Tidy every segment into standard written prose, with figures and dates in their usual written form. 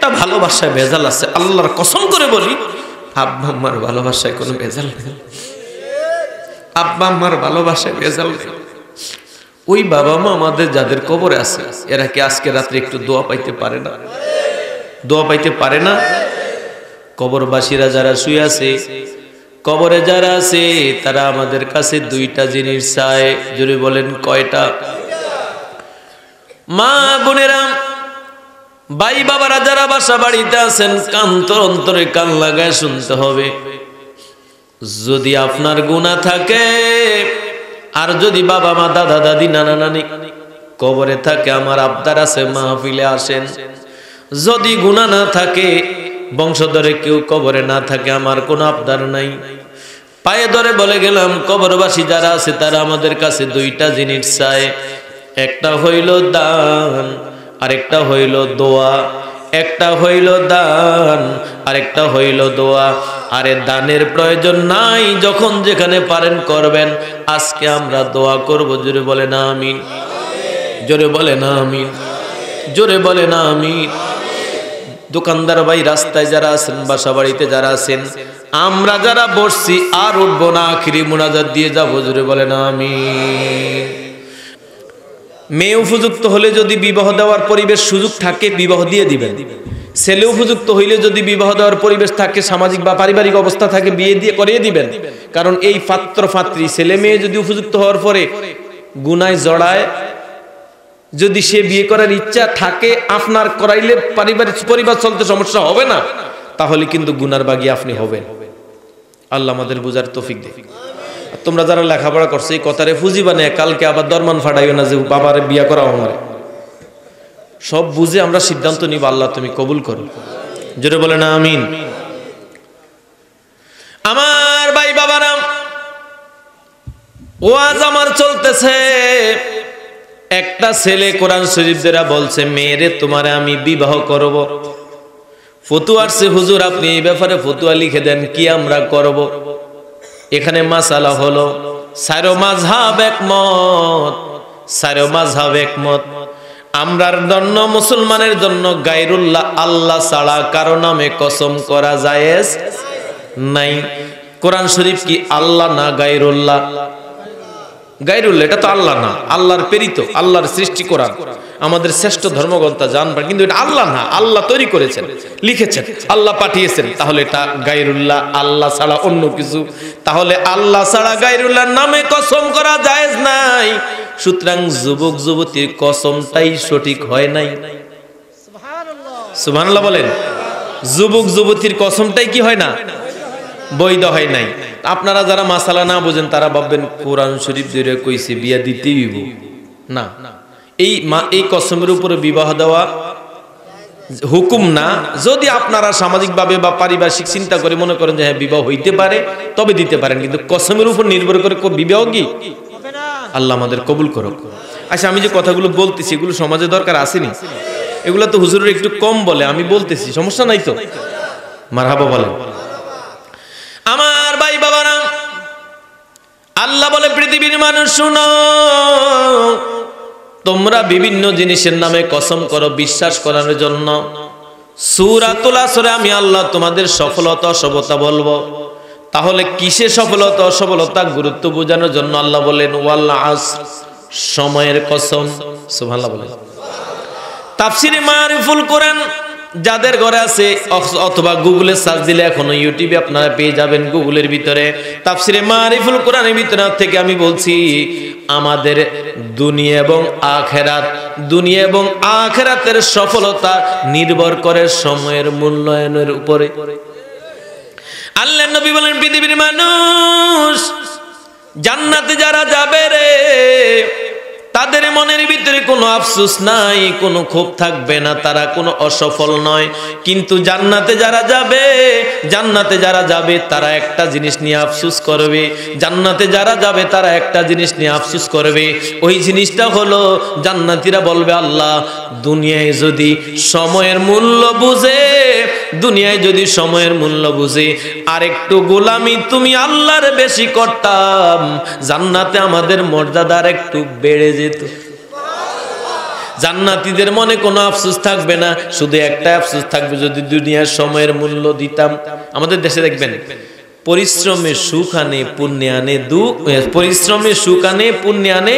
একটা ভালোবাসায় ভেজাল আছে। আল্লাহর কসম করে বলি, আব্বা আম্মার ভালোবাসায় কোনো ভেজাল নেই। আব্বা আম্মার ভালোবাসায় ভেজাল নেই। ওই বাবা মা আমাদের যাদের কবরে আছে, এরা কি আজকে রাত্রে একটু দোয়া পাইতে পারে না? দোয়া পাইতে পারে না? কবরবাসীরা যারা শুয়ে আছে, কবরে যারা আছে, তারা আমাদের কাছে দুইটা জিনিস চায়। জোরে বলেন কয়টা? মা বোনেরা, ভাই বাবারা যারা বাসা বাড়িতে আছেন, কান্তর অন্তরে কান লাগায় শুনতে হবে। যদি আপনার গুনাহ থাকে, আর যদি বাবা মা দাদা দাদি নানা নানি কবরে থাকে, আমার আবদার আছে মাহফিলে আসেন। যদি গুনাহ না থাকে, বংশধরে কেউ কবরে না থাকে, আমার কোনো আবদার নাই। পায়ে ধরে বলে গেলাম, কবরবাসী যারা আছে তারা আমাদের কাছে দুইটা জিনিস চায়। একটা হইল দান, আরেকটা হইল দোয়া। একটা হইল দান, আরেকটা হইল দোয়া। আরে দানের প্রয়োজন নাই, যখন যেখানে পারেন করবেন। আজকে আমরা দোয়া করব। জোরে বলে না আমিন। জোরে বলে না আমিন। জোরে বলে না আমিন। দোকানদার ভাই, রাস্তায় যারা আছেন, বাসা বাড়িতে যারা আছেন, আমরা যারা বসছি আর উঠবো না, আখিরি মুনাজাত দিয়ে যাবো। জোরে বলে না আমিন। মেয়ে উপযুক্ত হলে যদি বিবাহ দেওয়ার পরিবেশ সুযোগ থাকে, বিবাহ দিয়ে দিবেন। ছেলে উপযুক্ত হইলে যদি বিবাহ দেওয়ার পরিবেশ থাকে, সামাজিক বা পারিবারিক অবস্থা থাকে, বিয়ে দিয়ে করিয়ে দিবেন। কারণ এই পাত্র পাত্রী ছেলে মেয়ে যদি উপযুক্ত হওয়ার পরে গুনায় জড়ায়, যদি সে বিয়ে করার ইচ্ছা থাকে, আপনার করাইলে পরিবার চলতে সমস্যা হবে না, তাহলে কিন্তু গুনার বাগী আপনি হবেন। আল্লাহ আমাদের বুঝার তৌফিক দেখ। তোমরা যারা লেখাপড়া করছো, এই কথারে ফুজি বানিয়ে কালকে আবার দরমান ফাটাইও না যে বাবারে বিয়া করা আমার। সব বুঝে আমরা সিদ্ধান্ত নিব। আল্লাহ তুমি কবুল করো। জোরে বলে না আমিন। আমার ভাই বাবারা, ওয়াজ আমার চলতেছে। একটা ছেলে কোরআন শরীফ দ্বারা বলছে, মেয়েরে তোমারে আমি বিবাহ করব। ফতুয়া আসছে, হুজুর আপনি এই ব্যাপারে ফতুয়া লিখে দেন, কি আমরা করব। এখানে মাসালা হলো, সাইরো মাযহাব একমত, সাইরো মাযহাব একমত। আমরার জন্য, মুসলমানের জন্য গায়রুল্লাহ, আল্লাহ ছাড়া কারো নামে কসম করা জায়েজ নাই। কোরআন শরীফ কি আল্লাহ না গায়রুল্লাহ? গায়রুল্লাহ, এটা তো আল্লাহ না, আল্লাহর প্রেরিত, আল্লাহর সৃষ্টি কোরআন, আমাদের শ্রেষ্ঠ ধর্মগ্রন্থ জানবার। কিন্তু এটা আল্লাহ না, আল্লাহ তৈরি করেছেন, লিখেছেন, আল্লাহ পাঠিয়েছেন। তাহলে এটা গায়রুল্লাহ, আল্লাহ ছাড়া অন্য কিছু। তাহলে আল্লাহ ছাড়া গায়রুল্লাহর নামে কসম করা জায়েজ নাই। সুতরাং যুবক যুবতীর কসমটাই সঠিক হয় নাই। সুবহানাল্লাহ বলেন। যুবক যুবতীর কসমটাই কি হয় না? বৈধ হয় নাই। আপনারা যারা মাসালা না বুঝেন, তারা ভাববেন কোরআন শরীফ দিয়ে কইছে বিয়া দিতেই হইব না। এই কসমের উপরে বিবাহ দেওয়া হুকুম না। যদি আপনারা সামাজিকভাবে বা পারিপার্শ্বিক চিন্তা করে মনে করেন যে হ্যাঁ বিবাহ হইতে পারে, তবে দিতে পারেন। কিন্তু কসমের উপর নির্ভর করে বিবাহ কি? আল্লাহ আমাদের কবুল করুক। আচ্ছা, আমি যে কথাগুলো বলতেছি, এগুলো সমাজে দরকার আসেনি? এগুলো তো হুজুরের একটু কম বলে, আমি বলতেছি, সমস্যা নাই তো? মারহাবা বলেন। আমার ভাই বাবারা, আল্লাহ বলে, পৃথিবীর মানুষ শুনো, তোমরা বিভিন্ন জিনিসের নামে কসম করো বিশ্বাস করার জন্য। সূরাতুল আসরে আমি আল্লাহ তোমাদের সফলতা অসফলতা বলবো। তাহলে কিসে সফলতা অসফলতা গুরুত্ব বোঝানোর জন্য আল্লাহ বলেন ওয়াল আসর, সময়ের কসম। সুবহানাল্লাহ বলেন। তাফসিরে মারিফুল কোরআন যাদের ঘরে আছে, অথবা গুগলে সার্চ দিলে, এখনো ইউটিউবে আপনারা পেয়ে যাবেন, গুগলের ভিতরে তাফসিরে মারিফুল কোরআনের ভিতরে থেকে আমি বলছি, আমাদের দুনিয়া এবং আখিরাত, দুনিয়া এবং আখিরাতের সফলতা নির্ভর করে সময়ের মূল্যায়নের উপরে। আল্লাহর নবী বলেন, পৃথিবীর মানুষ জান্নাতে যারা যাবে রে, তাদের মনের ভিতরে কোনো আফসোস নাই, কোনো ক্ষোভ থাকবে না, তারা কোনো অসফল নয়। কিন্তু জান্নাতে যারা যাবে, জান্নাতে যারা যাবে তারা একটা জিনিস নিয়ে আফসোস করবে। জান্নাতে যারা যাবে তারা একটা জিনিস নিয়ে আফসোস করবে। ওই জিনিসটা হলো, জান্নাতীরা বলবে, আল্লাহ দুনিয়ায় যদি সময়ের মূল্য বুঝে, দুনিয়ায় যদি সময়ের মূল্য বুঝে আর একটু গোলামি তুমি আল্লাহর বেশি করতাম, জান্নাতে আমাদের মর্যাদা একটু বেড়ে যেত। জান্নাতীদের মনে কোনো আফসোস থাকবে না, শুধু একটা আফসোস থাকবে, যদি দুনিয়ার সময়ের মূল্য দিতাম। আমাদের দেশে দেখবেন পরিশ্রমে সুখ আনে পুণ্যে আনে পরিশ্রমে সুখ আনে পুণ্যে আনে,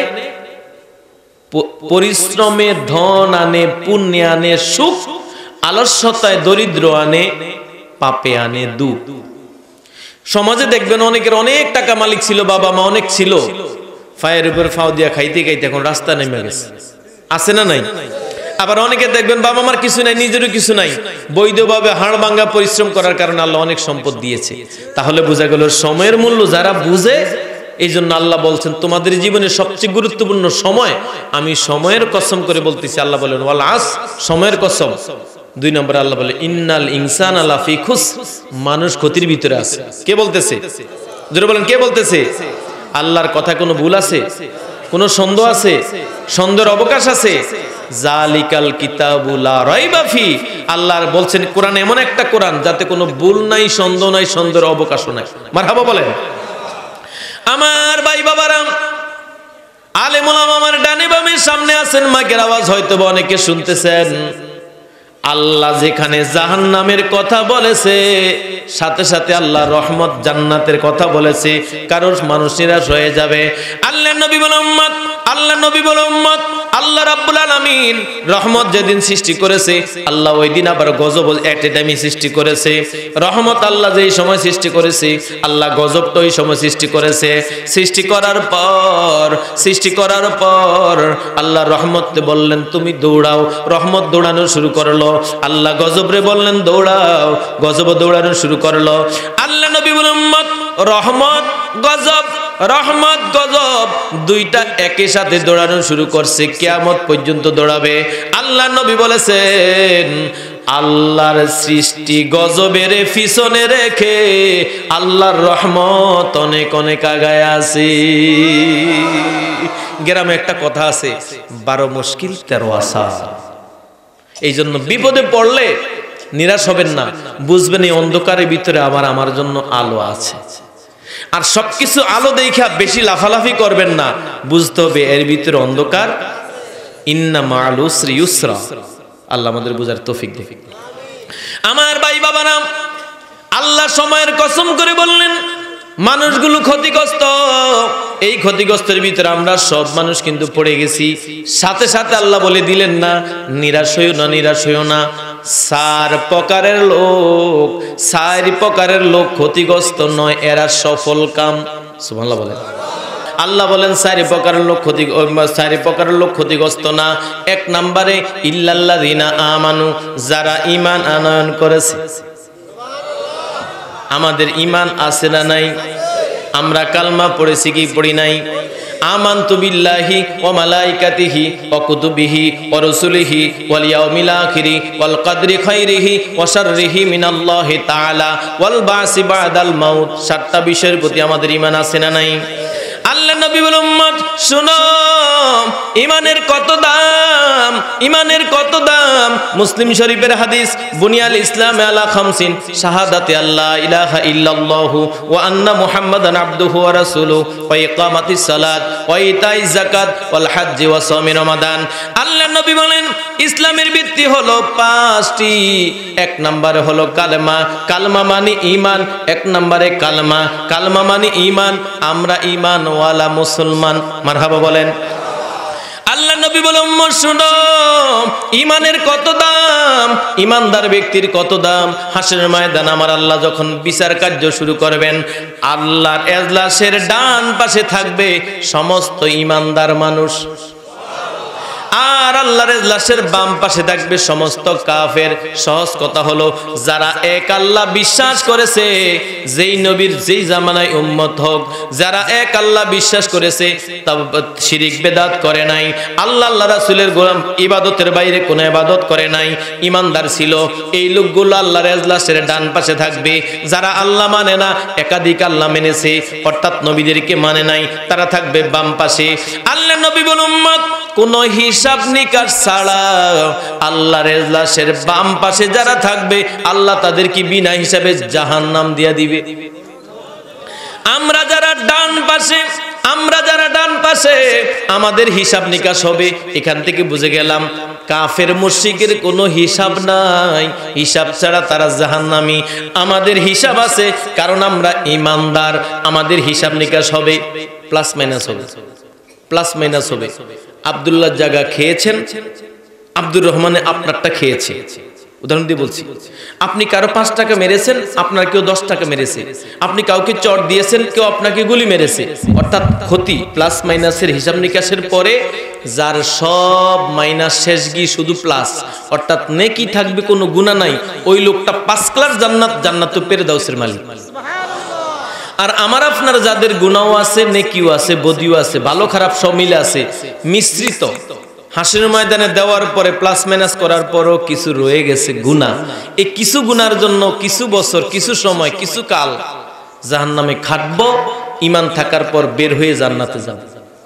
পরিশ্রমে ধন আনে পুণ্যে আনে সুখ, আলস্যতায় দরিদ্র আনে পাপে আনে দুঃখ। সমাজে দেখবেন অনেকের অনেক টাকা মালিক ছিল, বাবা মা অনেক ছিল, ফায়ের উপর ফাও দিয়া খাইতে খাইতে এখন রাস্তা নেমে গেছে, আছে না নাই? আবার অনেকে দেখবেন বাবা মার কিছু নাই, নিজেরও কিছু নাই, বৈধভাবে হাড় ভাঙ্গা পরিশ্রম করার কারণে আল্লাহ অনেক সম্পদ দিয়েছে। তাহলে বোঝা গেল সময়ের মূল্য যারা বুঝে, এই জন্য আল্লাহ বলছেন তোমাদের জীবনের সবচেয়ে গুরুত্বপূর্ণ সময়, আমি সময়ের কসম করে বলতেছি। আল্লাহ বলেন ওয়াল আস, সময়ের কসম। 2 নম্বরে আল্লাহ বলে ইন্নাল ইনসানা লাফি খুসর, মানুষ ক্ষতির ভিতরে আছে। কে বলতেছে? জোরে বলেন, কে বলতেছে? আল্লাহর কথা কোনো ভুল আছে? কোনো সন্দেহ আছে? সন্দেহের অবকাশ আছে? জালিকাল কিতাবু লা রাইবা ফি, আল্লাহ বলছেন কোরআন এমন একটা কোরআন যাতে কোনো ভুল নাই, সন্দেহ নাই, সন্দেহের অবকাশও নাই। মারহাবা বলেন। আমার ভাই বাবারা, আলেম ওলামা আমার ডানে বামে সামনে আছেন, মাইকের আওয়াজ হয়তো অনেকে শুনতেছেন। আল্লাহ যেখানে জাহান্নামের কথা বলেছে, সাথে সাথে আল্লাহ রহমত জান্নাতের কথা বলেছে। কারণ মানুষ নিরাশ হয়ে যাবে। আল্লাহ নবী বলে উম্মত, আল্লাহ নবী বলে উম্মত, আল্লাহ রাব্বুল আলামিন রহমত যেদিন সৃষ্টি করেছে, আল্লাহ ওই দিন আবার গজব এট এ টাইমে সৃষ্টি করেছে। রহমত আল্লাহ যেই সময় সৃষ্টি করেছে, আল্লাহ গজবটা ওই সময় সৃষ্টি করেছে। সৃষ্টি করার পর আল্লাহ রহমতকে বললেন তুমি দৌড়াও, রহমত দৌড়ানো শুরু করলো। আল্লাহ গজবরে বললেন দৌড়াও, গজব দৌড়ানো শুরু করলো। আল্লাহ নবী বলেন উম্মত, রহমত গজব, রহমত গজব দুইটা একই সাথে দৌড়ানো শুরু করছে, কিয়ামত পর্যন্ত দৌড়াবে। আল্লাহ নবী বলেছেন আল্লাহর সৃষ্টি গজবের পিছনে রেখে আল্লাহর রহমত অনেক অনেক আগায় আছে। গ্রামে একটা কথা আছে, 12 মুশকিল 13 আশা। এই জন্য বিপদে পড়লে নিরাশ হবেন না, বুঝবেন এই অন্ধকারের ভিতরে আমার জন্য আলো আছে। আর সবকিছু আলো দেখা বেশি লাফালাফি করবেন না, বুঝতে হবে এর ভিতরে অন্ধকার। ইন্না মা'আল উসরি ইউসরা। আল্লাহ আমাদের বুঝার তৌফিক দেন। আমার ভাই বাবারা, আল্লাহ সময়ের কসম করে বললেন মানুষগুলো ক্ষতিগ্রস্ত। এই ক্ষতিগ্রস্তের ভিতরে আমরা সব মানুষ কিন্তু পড়ে গেছি। সাথে সাথে আল্লাহ বলে দিলেন না নিরাশ হইও না, নিরাশ হইও না। 4 প্রকারের লোক ক্ষতিগ্রস্ত নয়, এরা সফল কাম। সুবহানাল্লাহ বলেন। আল্লাহ বলেন 4 প্রকারের লোক ক্ষতিগ্রস্ত না। 1 নম্বরে ইল্লাল্লাযিনা আমানু, যারা ঈমান আনয়ন করেছে। আমাদের ঈমান আছে না নাই? আমরা কালমা পড়েছি কি পড়ি নাই? আমানতু বিল্লাহি ওয়া মালাইকাতিহি ওয়া কুতুবিহি ওয়া রাসূলিহি ওয়াল ইয়াউমিল আখিরি ওয়াল কদরি খাইরিহি ওয়া শাররিহি মিনাল্লাহি তাআলা ওয়াল বাসি বাদাল মাউত। 7টা বিষয়ের প্রতি আমাদের ঈমান আছে না নাই? আল্লাহ নবী বলেন উম্মত শুনো, ঈমানের কত দাম, ঈমানের কত দাম। মুসলিম শরীফের হাদিস, বুনিয়াল ইসলাম আলা 50 শাহাদাতে আল্লাহ ইলাহা ইল্লাল্লাহু ওয়া আন্না মুহাম্মাদান আবদুহু ওয়া রাসূলুহু ওয়া ইকামাতিস সালাত ওয়া ইতাইজ যাকাত ওয়াল হজ্জ ওয়া সাওমি রমাদান। আল্লাহ নবী বলেন ইসলামের ভিত্তি হলো 5টি। 1 নম্বরে হলো কালেমা, কালমা মানে ঈমান। 1 নম্বরে কালমা, কালমা মানে ঈমান। আমরা ঈমান ওয়ালা মুসলমান। মারহাবা বলেন। আল্লাহ নবী বলেন উম্মত শুনো, ঈমানের কত দাম, ঈমানদার ব্যক্তির কত দাম। হাসরের ময়দান আমার আল্লাহ যখন বিচার কার্য শুরু করবেন, আল্লাহর এজলাসের ডান পাশে থাকবে সমস্ত ঈমানদার মানুষ, আর আল্লাহর এজলাসের বাম পাশে থাকবে সমস্ত কাফের। সহজ কথা হলো যারা এক আল্লাহ বিশ্বাস করেছে, যেই নবীর যেই জামানায় উম্মত হোক, যারা এক আল্লাহ বিশ্বাস করেছে, তা শিরিক বেদাত করে নাই, আল্লাহ রাসূলের গোলাম ইবাদতের বাইরে কোনো ইবাদত করে নাই, ঈমানদার ছিল, এই লোকগুলো আল্লাহর এজলাসের ডান পাশে থাকবে। যারা আল্লাহ মানে না, একাধিক আল্লাহ মেনেছে, অর্থাৎ নবীদেরকে মানে নাই, তারা থাকবে বাম পাশে। আল্লাহ নবী বলেন উম্মত কোনো হিসাব নিকাশ ছাড়া আল্লাহর এজলাসের বাম পাশে যারা থাকবে, আল্লাহ তাদেরকে বিনা হিসাবে জাহান্নাম দিয়া দিবে। আমরা যারা ডান পাশে, আমরা যারা ডান পাশে আমাদের হিসাব নিকাশ হবে। এখান থেকে বুঝে গেলাম কাফের মুশরিকের কোনো হিসাব নাই, হিসাব ছাড়া তারা জাহান্নামী। আমাদের হিসাব আছে কারণ আমরা ঈমানদার, আমাদের হিসাব নিকাশ হবে, প্লাস মাইনাস হবে, প্লাস মাইনাস হবে। আব্দুল্লাহ জায়গা খেয়েছেন, আব্দুর রহমানে আপনারটা খেয়েছে। উদাহরণ দিয়ে বলছি, আপনি কারো 5 টাকা মেরেছেন, আপনার কেউ 10 টাকা মেরেছে। আপনি কাউকে চট দিয়েছেন, কেউ আপনাকে গুলি মেরেছে। অর্থাৎ ক্ষতি প্লাস মাইনাসের হিসাব নিকাশের পরে যার সব মাইনাস শেষ গিয়ে শুধু প্লাস, অর্থাৎ নেকি থাকবে, কোনো গুনাহ নাই, ওই লোকটা 5 ক্লাস জান্নাত, জান্নাত পেরদাউসের মালিক। আর আমার আপনার যাদের গুনাহও আছে, নেকিও আছে, বদিও আছে, ভালো খারাপ সব মিলে আছে, মিশ্রিত। হাসির ময়দানে দেওয়ার পরে প্লাস মাইনাস করার পরও কিছু রয়ে গেছে গুনাহ। এই কিছু গুনার জন্য কিছু বছর, কিছু সময়, কিছু কাল জাহান্নামে খাটবো, ঈমান থাকার পর বের হয়ে জান্নাতে যাব।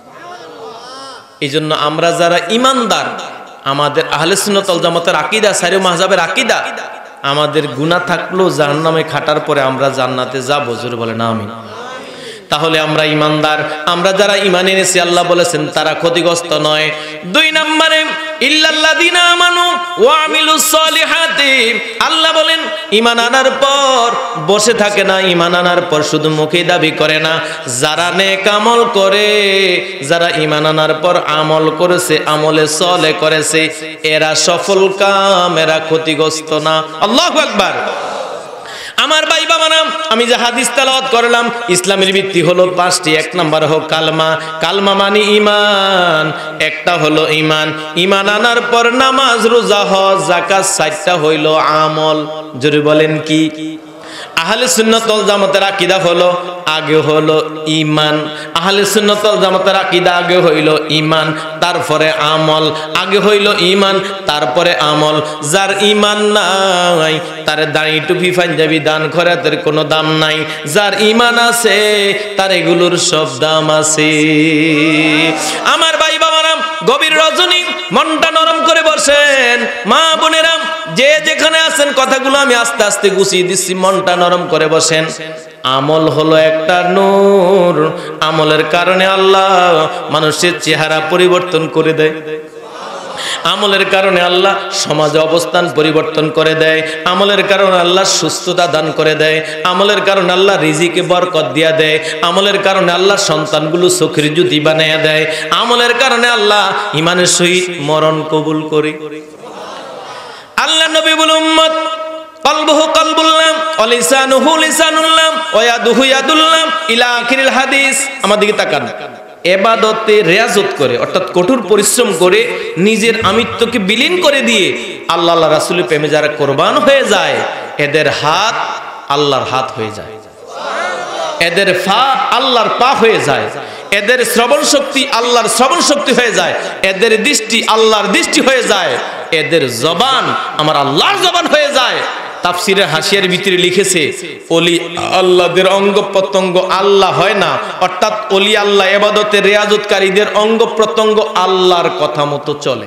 এই জন্য আমরা যারা ঈমানদার, আমাদের আহলে সুন্নাত ওয়াল জামাতের আকীদা, সারি মাযহাবের আকীদা, আমাদের গুনাহ থাকলেও জাহান্নামে খাটার পরে আমরা জান্নাতে যাব। জোরে বলেন আমিন। তাহলে আমরা ঈমানদার, আমরা যারা ঈমান এনেছি আল্লাহ বলেছেন তারা ক্ষতিগ্রস্ত নয়। 2 নম্বরে ইল্লাল্লাযিনা আমানু ওয়া আমিলুস সলিহাতি, আল্লাহ বলেন ঈমান আনার পর বসে থাকে না, ঈমান আনার পর শুধু মুখে দাবি করে না। যারা নেক আমল করে, যারা ঈমান আনার পর আমল করেছে, আমলে সলে করেছে, এরা সফল কাম, এরা ক্ষতিগ্রস্ত না। আল্লাহু আকবার। আমার ভাই বাবারা, আমি যে হাদিস তেলাওয়াত করলাম, ইসলামের ভিত্তি হলো 5টি। 1 নাম্বার হলো কালমা, কালমা মানে ঈমান, একটা হলো ঈমান, ঈমান আনার পর নামাজ, রোজা, হজ, যাকাত, 4টা হইল আমল। জোরে বলেন কি? আহলে সুন্নাত ওয়াল জামাতের আকীদা হলো আগে হলো ঈমান। আহলে সুন্নাত ওয়াল জামাতের আকীদা আগে হইল ঈমান, তারপরে আমল। আগে হইল ঈমান, তারপরে আমল। যার ঈমান নাই তার দাড়ি টুপি পাঞ্জাবি দান খয়রাতের কোনো দাম নাই। যার ঈমান আছে তার এগুলোর সব দাম আছে। আমার ভাই বাবারা, গভীর রজনী মনটা নরম করে বসেন। মা বোনেরা, যে যেখানে আছেন কথাগুলো আমি আস্তে আস্তে গুছিয়ে দিচ্ছি, মনটা নরম করে বসেন। আমল হলো একটা নূর, আমলের কারণে আল্লাহ মানুষের চেহারা পরিবর্তন করে দেয়। আমলের কারণে আল্লাহ সমাজে অবস্থান পরিবর্তন করে দেয়। আমলের কারণে আল্লাহ সুস্থতা দান করে দেয়। আমলের কারণে আল্লাহ রিজিকে বরকত দিয়া দেয়। আমলের কারণে আল্লাহ সন্তানগুলো চোখের জ্যোতি বানাইয়া দেয়। আমলের কারণে আল্লাহ ঈমানের সহিত মরণ কবুল করে। আল্লাহ নবী বলে, উম্মত কলবুহু কলবুল্লাহ ওয়া লিসানুহু লিসানুল্লাহ ওয়া ইয়াদুহু ইয়াদুল্লাহ ইলা আখিরিল হাদিস। আমার দিকে তাকান। ইবাদতে রিয়াজত করে, অর্থাৎ কঠোর পরিশ্রম করে নিজের আমিত্বকে বিলীন করে দিয়ে আল্লাহ আল্লাহ রাসূলের প্রেমে যারা কোরবান হয়ে যায়, এদের হাত আল্লাহর হাত হয়ে যায়, এদের পা আল্লাহর পা হয়ে যায়, এদের শ্রবণ শক্তি আল্লাহর শ্রবণ শক্তি হয়ে যায়, এদের দৃষ্টি আল্লাহর দৃষ্টি হয়ে যায়, এদের জবান আমার আল্লাহর জবান হয়ে যায়। তাফসিরে হাসিয়ার ভিতরে লিখেছে, ওলি আল্লাহদের অঙ্গ প্রত্যঙ্গ আল্লাহ হয় না, অর্থাৎ ওলি আল্লাহ ইবাদতের রিয়াজতকারীদের অঙ্গ প্রত্যঙ্গ আল্লাহর কথা মতো চলে।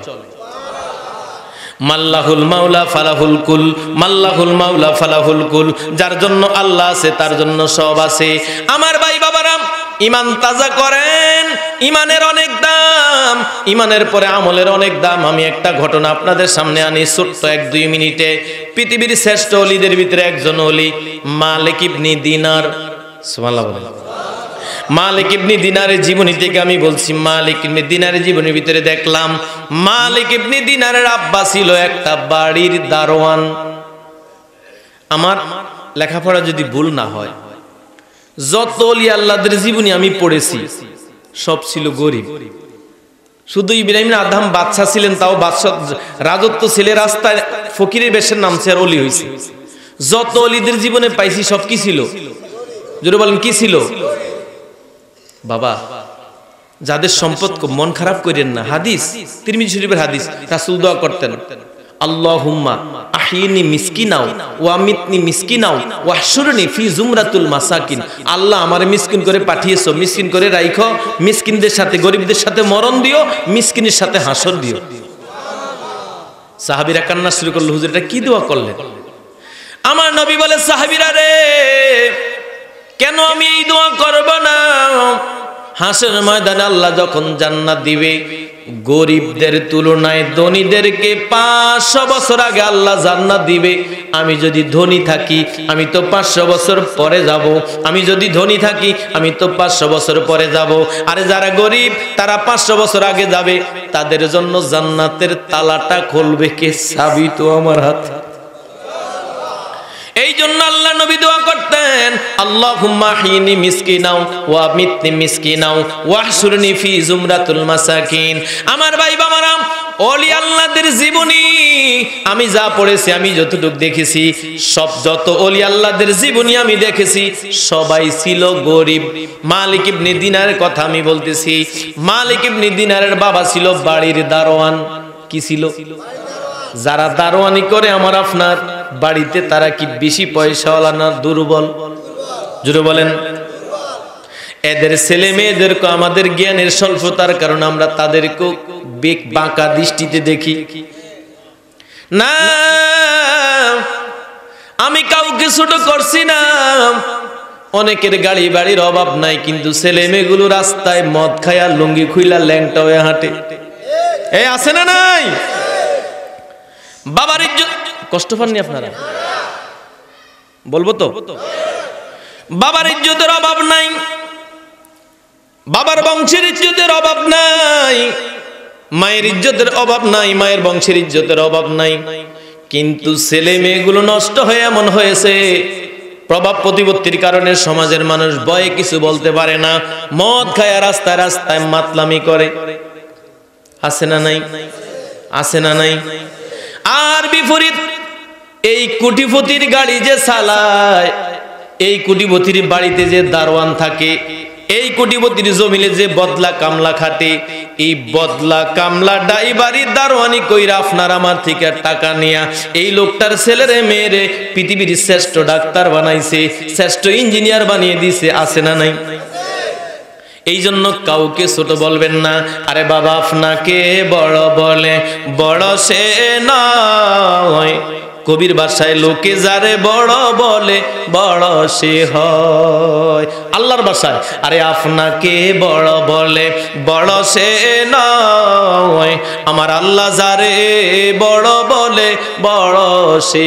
মাল্লাহুল মাওলা ফালাহুল কুল, মাল্লাহুল মাওলা ফালাহুল কুল। যার জন্য আল্লাহ আছে তার জন্য সব আছে। আমার ভাই বাবারা, ঈমান তাজা করেন। ঈমানের অনেক দাম, ঈমানের পরে আমলের অনেক দাম। আমি একটা ঘটনা আপনাদের সামনে আনি, ছোট্ট 1-2 মিনিটে। পৃথিবীর শ্রেষ্ঠ ওলিদের ভিতরে একজন ওলি মালিক ইবনে দিনার। সুবহানাল্লাহ বলেন। মালিক ইবনে দিনারের জীবনী থেকে আমি বলছি। মালিক ইবনে দিনারের জীবনের ভিতরে দেখলাম, মালিক ইবনে দিনারের আব্বা ছিল একটা বাড়ির দারোয়ান। আমার লেখাপড়া যদি ভুল না হয়, যত ওলি আল্লাহদের জীবনী আমি পড়েছি সব ছিল গরিব। শুধু ইব্রাহিম আদম বাদশা ছিলেন, তাও বাদশা রাজত্ব ছেলে রাস্তায় ফকিরের বেশের নামছে আর ওলি হয়েছে। যত ওলিদের জীবনে পাইছি সব কি ছিল? জোরে বলেন, কি ছিল? বাবা, যাদের সম্পদ মন খারাপ করেন না। হাদিস, তিরমিজি শরীফের হাদিস, রাসূল দোয়া করতেন, আল্লাহুম্মা আহিনি মিসকিনাও ওয়া আমিতনি মিসকিনাও ওয়াহশুরনি ফি জুমরাতুল মাসাকিন। আল্লাহ আমারে মিসকিন করে পাঠিয়েছো, মিসকিন করে রাখো, মিসকিনদের সাথে গরিবদের সাথে মরণ দিও, মিসকিনের সাথে হাসর দিও। সাহাবীরা কান্না শুরু করলো, হুজুর এটা কি দোয়া করলেন? আমার নবী বলে, সাহাবীরা রে, কেন আমি এই দোয়া করব না? হাসরের ময়দানে আল্লাহ যখন জান্নাত দিবে, গরিবদের তুলনায় ধনীদেরকে 500 বছর আগে আল্লাহ জান্নাত দিবে। আমি যদি ধনী থাকি আমি তো 500 বছর পরে যাব, আমি যদি ধনী থাকি আমি তো 500 বছর পরে যাব। আর যারা গরিব তারা 500 বছর আগে যাবে, তাদের জন্য জান্নাতের তালাটা খুলবে কে? চাবি তো আমার হাতে। এই জন্য আল্লাহ নবী দোয়া করতেন, আল্লাহুম্মা হিনি মিসকিনাও ওয়া মিতনি মিসকিনাও ওয়াহশুরনি ফি জুমরাতুল মাসাকিন। আমার ভাই বাবারা, ওলি আল্লাহদের জীবনী আমি যা পড়েছি, আমি যতটুকু দেখেছি, যত ওলি আল্লাহদের জীবনী আমি দেখেছি, সবাই ছিল গরিব। মালিক ইবনে দিনারের কথা আমি বলতেছি। মালিক ইবনে দিনারের বাবা ছিল বাড়ির দারোয়ান। কি ছিল? যারা দারোয়ানি করে আমার আপনার বাড়িতে, তারা কি বেশি পয়সাওয়ালা না দুর্বল? জোরে বলেন। এদের ছেলে মেয়েদেরকে আমাদের জ্ঞানের স্বল্পতার কারণে আমরা তাদেরকে বাঁকা দৃষ্টিতে দেখি না। আমি কাউকে ছোট করছি না। অনেকের গাড়ি বাড়ির অভাব নাই, কিন্তু ছেলে মেয়েগুলো রাস্তায় মদ খায়া লুঙ্গি খুইলা ল্যাংটা হয়ে হাঁটে। এই আছে না নাই? বাবার ইজ্জত কষ্ট পাননি আপনারা? বলবো তো, বাবার ইজ্জতের অভাব নাই, বাবার বংশের ইজ্জতের অভাব নাই, মায়ের ইজ্জতের অভাব নাই, মায়ের বংশের ইজ্জতের অভাব নাই। কিন্তু ছেলে মেয়েগুলো নষ্ট হয়ে এমন হয়েছে, প্রভাব প্রতিপত্তির কারণে সমাজের মানুষ ভয়ে কিছু বলতে পারে না, মদ খায় রাস্তায় রাস্তায় মাতলামি করে। আছে না নাই? আছে না নাই? আর বিপরীত এই কোটিপতির গাড়ি যে চালায়, এই কোটিপতির বাড়িতে যে দারোয়ান থাকে, এই কোটিপতির জমিলে যে বদলা কামলা খাটে, এই বদলা কামলা ড্রাইভারি দারোয়ানি কইরা আপনার আমার থেকে টাকা নিয়া এই লোকটার ছেলেরে মেয়েরে পৃথিবীর শ্রেষ্ঠ ডাক্তার বানাইছে, শ্রেষ্ঠ ইঞ্জিনিয়ার বানিয়ে দিছে। আছে না নাই? এই জন্য কাউকে ছোট বলবেন না। আরে বাবা, আপনাকে বড় বলে বড় সে নয়, কবির ভাষায় লোকে যারে বড় বলে বড় সে হয়। আল্লাহর ভাষায় আরে আপনাকে বড় বলে বড় সে নয়, আমার আল্লাহ যারে বড় বলে বড় সে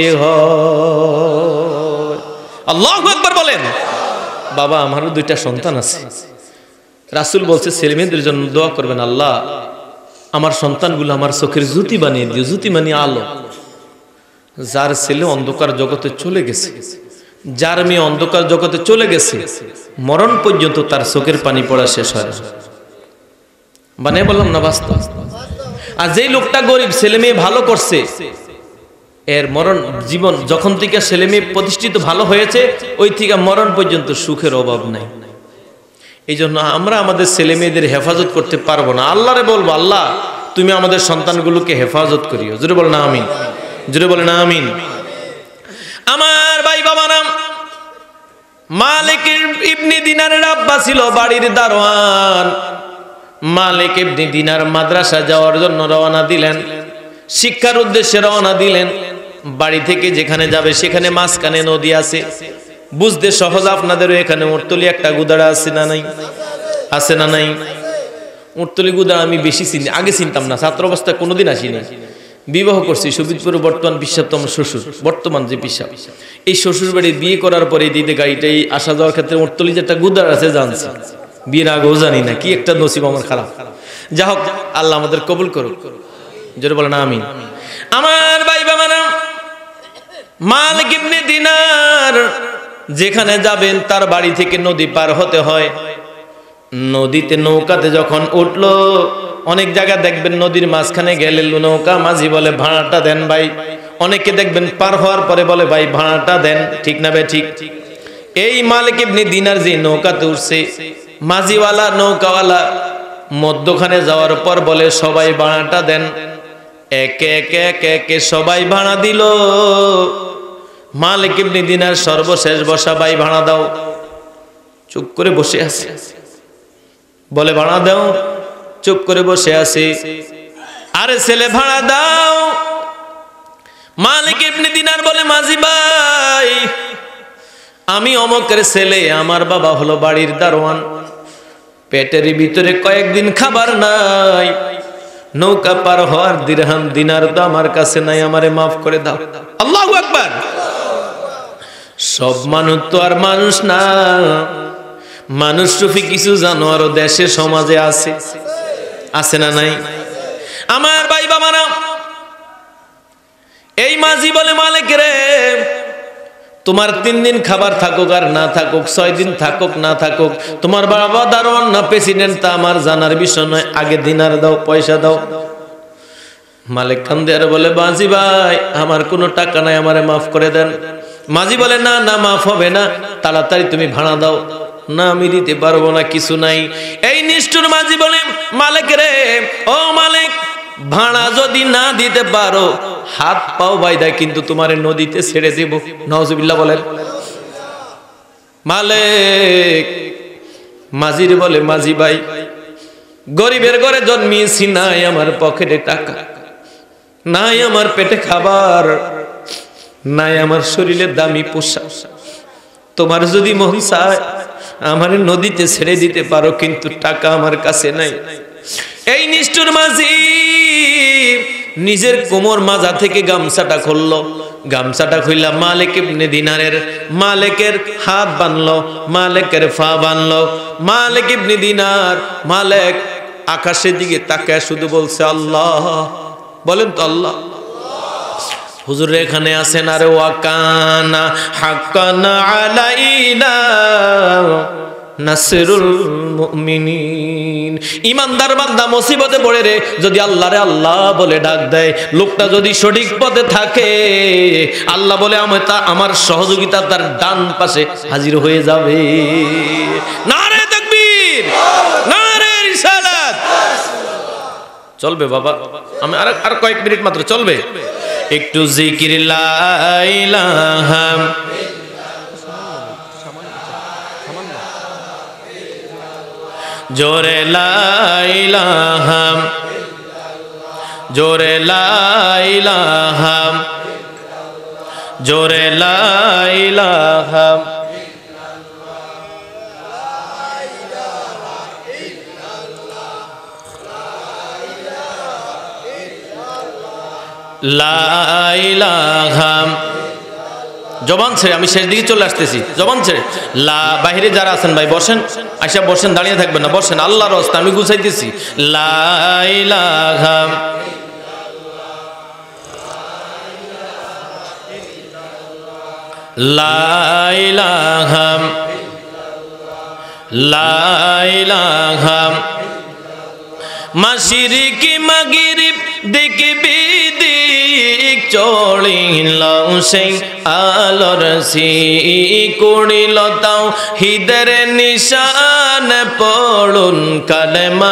হয়। আল্লাহু আকবার বলেন। বাবা, আমারও 2টা সন্তান আছে। রাসূল বলছে ছেলে মেয়েদের জন্য দোয়া করবেন, আল্লাহ আমার সন্তানগুলো আমার চোখের জ্যোতি বানিয়ে দিও। জ্যোতি মানে আলো। যার ছেলে অন্ধকার জগতে চলে গেছে, যার মেয়ে অন্ধকার জগতে চলে গেছে, মরণ পর্যন্ত তার চোখের পানি পড়া শেষ হয় না। বানিয়ে বললাম না বাস্তব? আর যেই লোকটা গরিব, ছেলে মেয়ে ভালো করছে, এর মরণ জীবন যখন থেকে ছেলে মেয়ে প্রতিষ্ঠিত ভালো হয়েছে, ওই থেকে মরণ পর্যন্ত সুখের অভাব নাই। এই জন্য আমরা আমাদের ছেলে মেয়েদের হেফাজত করতে পারবো না। আল্লাহরে বলবো, আল্লাহ তুমি আমাদের সন্তানগুলোকে হেফাজত করিও। জোরে বলেন আমিন, জোরে বলেন আমিন। আমার ভাই বাবা, নাম মালিক ইবনে দিনারের আব্বা ছিল বাড়ির দারোয়ান। মালিক ইবনে দিনার মাদ্রাসা যাওয়ার জন্য রওনা দিলেন, শিক্ষার উদ্দেশ্যে রওনা দিলেন। বাড়ি থেকে যেখানে যাবে সেখানে মাঝখানে নদী আছে, বুঝতে সহজ। আপনাদেরও এখানে উটতলি একটা গুদারা আছে না নাই? আছে না নাই? উটতলি গুদারা আমি বেশি চিনি, আগে চিনতাম না, ছাত্র অবস্থায় কোনোদিন আসিনি। বিবাহ করছি শোভিতপুরে, বর্তমান পিসাব তো আমার শ্বশুর, বর্তমান যে পিসাব, এই শ্বশুর বাড়ি বিয়ে করার পরে দিদি গাড়িটাই আসা যাওয়ার ক্ষেত্রে উটতলি যে একটা গুদার আছে জানছি, বিয়ের আগেও জানি না। কি একটা নসিব আমার খারাপ। যা হোক, আল্লাহ আমাদের কবুল করুক। জোরে বলেন আমিন। আমার ভাই বাবারা, মালিক ইবনে দিনার যেখানে যাবেন তার বাড়ি থেকে নদী পার হতে হয়। নদীতে নৌকাতে যখন উঠলো, অনেক জায়গা দেখবেন নদীর মাঝখানে গেলে নৌকা মাঝি বলে ভাড়াটা দেন ভাই। অনেকে দেখবেন পার হওয়ার পরে বলে ভাই ভাড়াটা দেন। ঠিক না ভাই? ঠিক। এই মালিক ইবনে দিনার যে নৌকাতে উঠছে, মাঝিওয়ালা নৌকাওয়ালা মধ্যখানে যাওয়ার পর বলে সবাই ভাড়াটা দেন। একে একে একে একে সবাই ভাড়া দিল। মালিক ইবনে দিনার সর্বশেষ বসা, ভাই ভাড়া দাও। চুপ করে বসে আছে, বলে ভাড়া দাও। চুপ করে বসে আছে। আরে ছেলে ভাড়া দাও। মালিক ইবনে দিনার বলে মাঝি ভাই, আমি অমকের ছেলে, আমার বাবা হলো বাড়ির দারোয়ান, পেটের ভিতরে কয়েকদিন খাবার নাই, নৌকা পার হওয়ার দিরহাম দিনার তো আমার কাছে নাই, আমারে মাফ করে দাও। আল্লাহু আকবার। সব মানুষ তো আর মানুষ না, মানুষ রূপী কিছু জানোয়ারও দেশে সমাজে আছে, আছে না নাই? আমার ভাই বাবারা, এই মাঝি বলে মালিক রে, তোমার 3 দিন খাবার থাকুক আর না থাকুক, 6 দিন থাকুক না থাকুক, তোমার বাবা দারোয়ান না প্রেসিডেন্ট তা আমার জানার বিষয় নয়, আগে দিনার দাও, পয়সা দাও। মালিক কান্দে আর বলে মাঝি ভাই আমার কোনো টাকা নাই, আমারে মাফ করে দেন। মাঝি বলে না না, মাফ হবে না, তাড়াতাড়ি তুমি ভাড়া দাও। না আমি দিতে পারবো না, কিছু নাই। এই নিষ্ঠুর মাঝি বলে মালিক রে, ও মালিক, ভাড়া যদি না দিতে পারো হাত পাও বাইদা কিন্তু তোমারে নদীতে ছেড়ে দেব। নাউজুবিল্লাহ বলেন। মালিক মাঝির বলে মাঝি ভাই, গরিবের ঘরে জন্মিয়েছি, নাই আমার পকেটে টাকা, নাই আমার পেটে খাবার, নাই আমার শরীরে দামি পোশাক, তোমার যদি মন চায় আমার নদীতে ছেড়ে দিতে পারো, কিন্তু টাকা আমার কাছে নাই। এই নিষ্ঠুর মাঝি নিজের কোমর মাজা থেকে গামছাটা খুললো, গামছাটা খুললা মালিক ইবনে দিনারের, মালিকের হাত বানলো, মালিকের পা বানলো। মালিক ইবনে দিনার, মালিক আকাশের দিকে তাকায় শুধু বলছে আল্লাহ। বলেন তো আল্লাহ। হুজুর এখানে আছেন, আরে ওয়াকানা হাক্কানা আলাইনা নাসরুল মুমিনিন। ইমানদার বান্দা মুসিবতে পড়ে রে যদি আল্লাহরে আল্লাহ বলে ডাক দেয়, লোকটা যদি সঠিক পথে থাকে, আল্লাহ বলে আমার সহযোগিতা তার ডান পাশে হাজির হয়ে যাবে। নারে তাকবীর, নারে রিসালাত। চলবে বাবা, আমি আর কয়েক মিনিট মাত্র চলবে। একটু জিকির লা ইলাহা জোরে লা ইলাহা, জোরে লা ইলাহা, জোরে লা ইলাহা। লা ইলাহা, জবান ছেড়ে, আমি শেষ দিকে চলে আসতেছি, জবান ছেড়ে লা। বাহিরে যারা আছেন ভাই বসেন, আইসা বসেন, দাঁড়িয়ে থাকবেন না, বসেন, আল্লাহর রাস্তা আমি গুছাইতেছি। লা ইলাহা, লা ইলাহা, লা ইলাহা। মাশরিকি মাগরিব দেখবি দিক চড়িল সেই আলোর করিল তাও হিদের নিশান পড়ুন কালেমা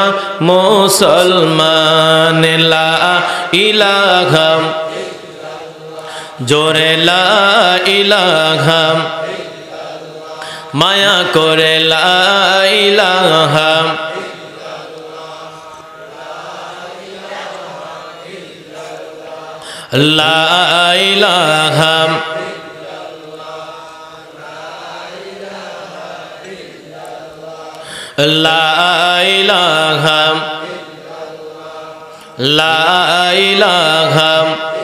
মুসলমান। লা ইলাহা, জোরে লা ইলাহা, মায়া করে লা ইলাহা। লা ইলাহা, লা ইলাহা, লা ইলাহা।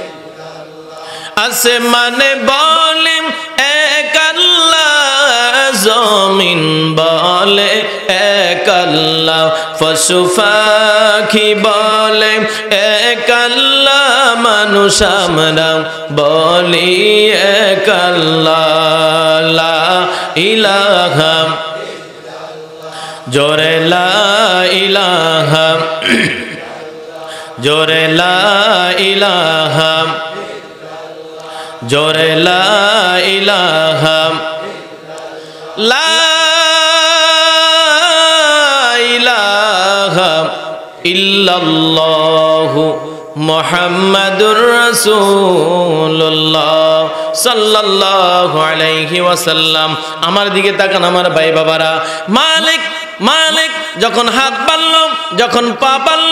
আসমানে বলে এক আল্লাহ, জমিন বলে এক আল্লাহ, পশু পাখি বলে এক আল্লাহ, মানুষ আমরা বলি এক আল্লাহ। লা ইলাহা, জোরে লা ইলাহা, জোরে লা ইলাহা, জোরে লা ইলাহা। লা ইলাহা ইল্লাল্লাহু মুহাম্মাদুর রাসূলুল্লাহ সাল্লাল্লাহু আলাইহি ওয়াসাল্লাম। আমার দিকে তাকান আমার ভাই বাবারা। মালিক মালিক যখন হাত বাড়ল, যখন পা বাড়ল,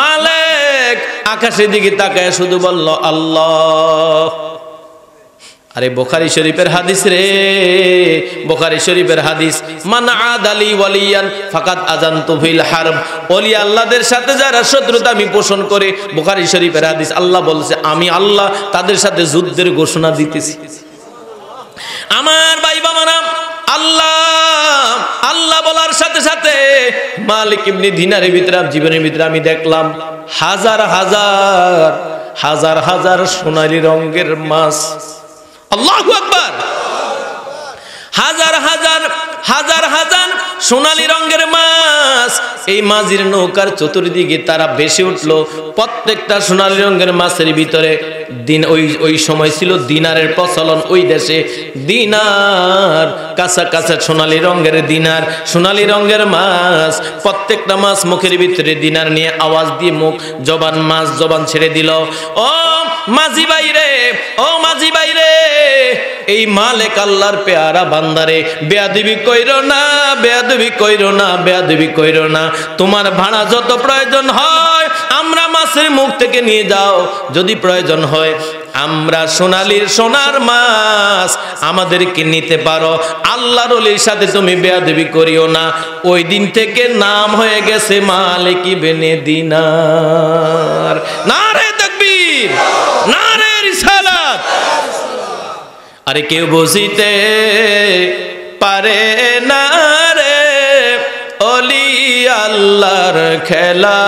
মালিক আকাশের দিকে তাকায় শুধু বলল আল্লাহ। আরে বুখারী শরীফের হাদিস রে, বুখারী শরীফের হাদিস, মান আদালি ওয়ালিয়ান ফাকাদ আযানতু ফিল হারব, ওলি আল্লাহদের সাথে যারা শত্রুতা আমি পোষণ করে, বুখারী শরীফের হাদিস, আল্লাহ বলছে আমি আল্লাহ তাদের সাথে যুদ্ধের ঘোষণা দিতেছি। আমার ভাই বাবারা, আল্লাহ আল্লাহ বলার সাথে সাথে মালিক ইবনে দিনারের ভিতরে জীবনের ভিতরে আমি দেখলাম হাজার হাজার হাজার হাজার সোনালী রঙের মাছ। আল্লাহু আকবার। হাজার হাজার হাজার হাজার সোনালী রঙের মাছ, এই মাঝির নৌকার চতুর্দিকে তারা ভেসে উঠলো। প্রত্যেকটা সোনালী রঙের মাছের ভিতরে দিন ওই সময় ছিল দিনারের প্রচলন ওই দেশে। দিনার কাঁচা কাঁচা সোনালী রঙের দিনার, সোনালী রঙের মাছ, প্রত্যেকটা মাছ মুখের ভিতরে দিনার নিয়ে আওয়াজ দিয়ে মুখ জবান মাছ জবান ছেড়ে দিল। ও মাঝি বাইরে, ও মাঝি বাইরে, এই মালিক আল্লাহর পেয়ারা বান্দারে বেয়াদবি কইরো না, বেয়াদবি কইরো না, বেয়াদবি কইরো না। তোমার ভাড়া যত প্রয়োজন হয় আমরা মাছের মুখ থেকে নিয়ে যাও, যদি প্রয়োজন হয় আমরা সোনার মাছ আমাদেরকে নিতে পারো। আল্লাহর ওলির সাথে তুমি বেয়াদবি করিও না। ওই দিন থেকে নাম হয়ে গেছে মালিক ইবনে দিনার। নারে তাকবীর, নারে রিসালাত। আরে কেউ বুঝিতে পারে না রে ওলি আল্লাহর খেলা,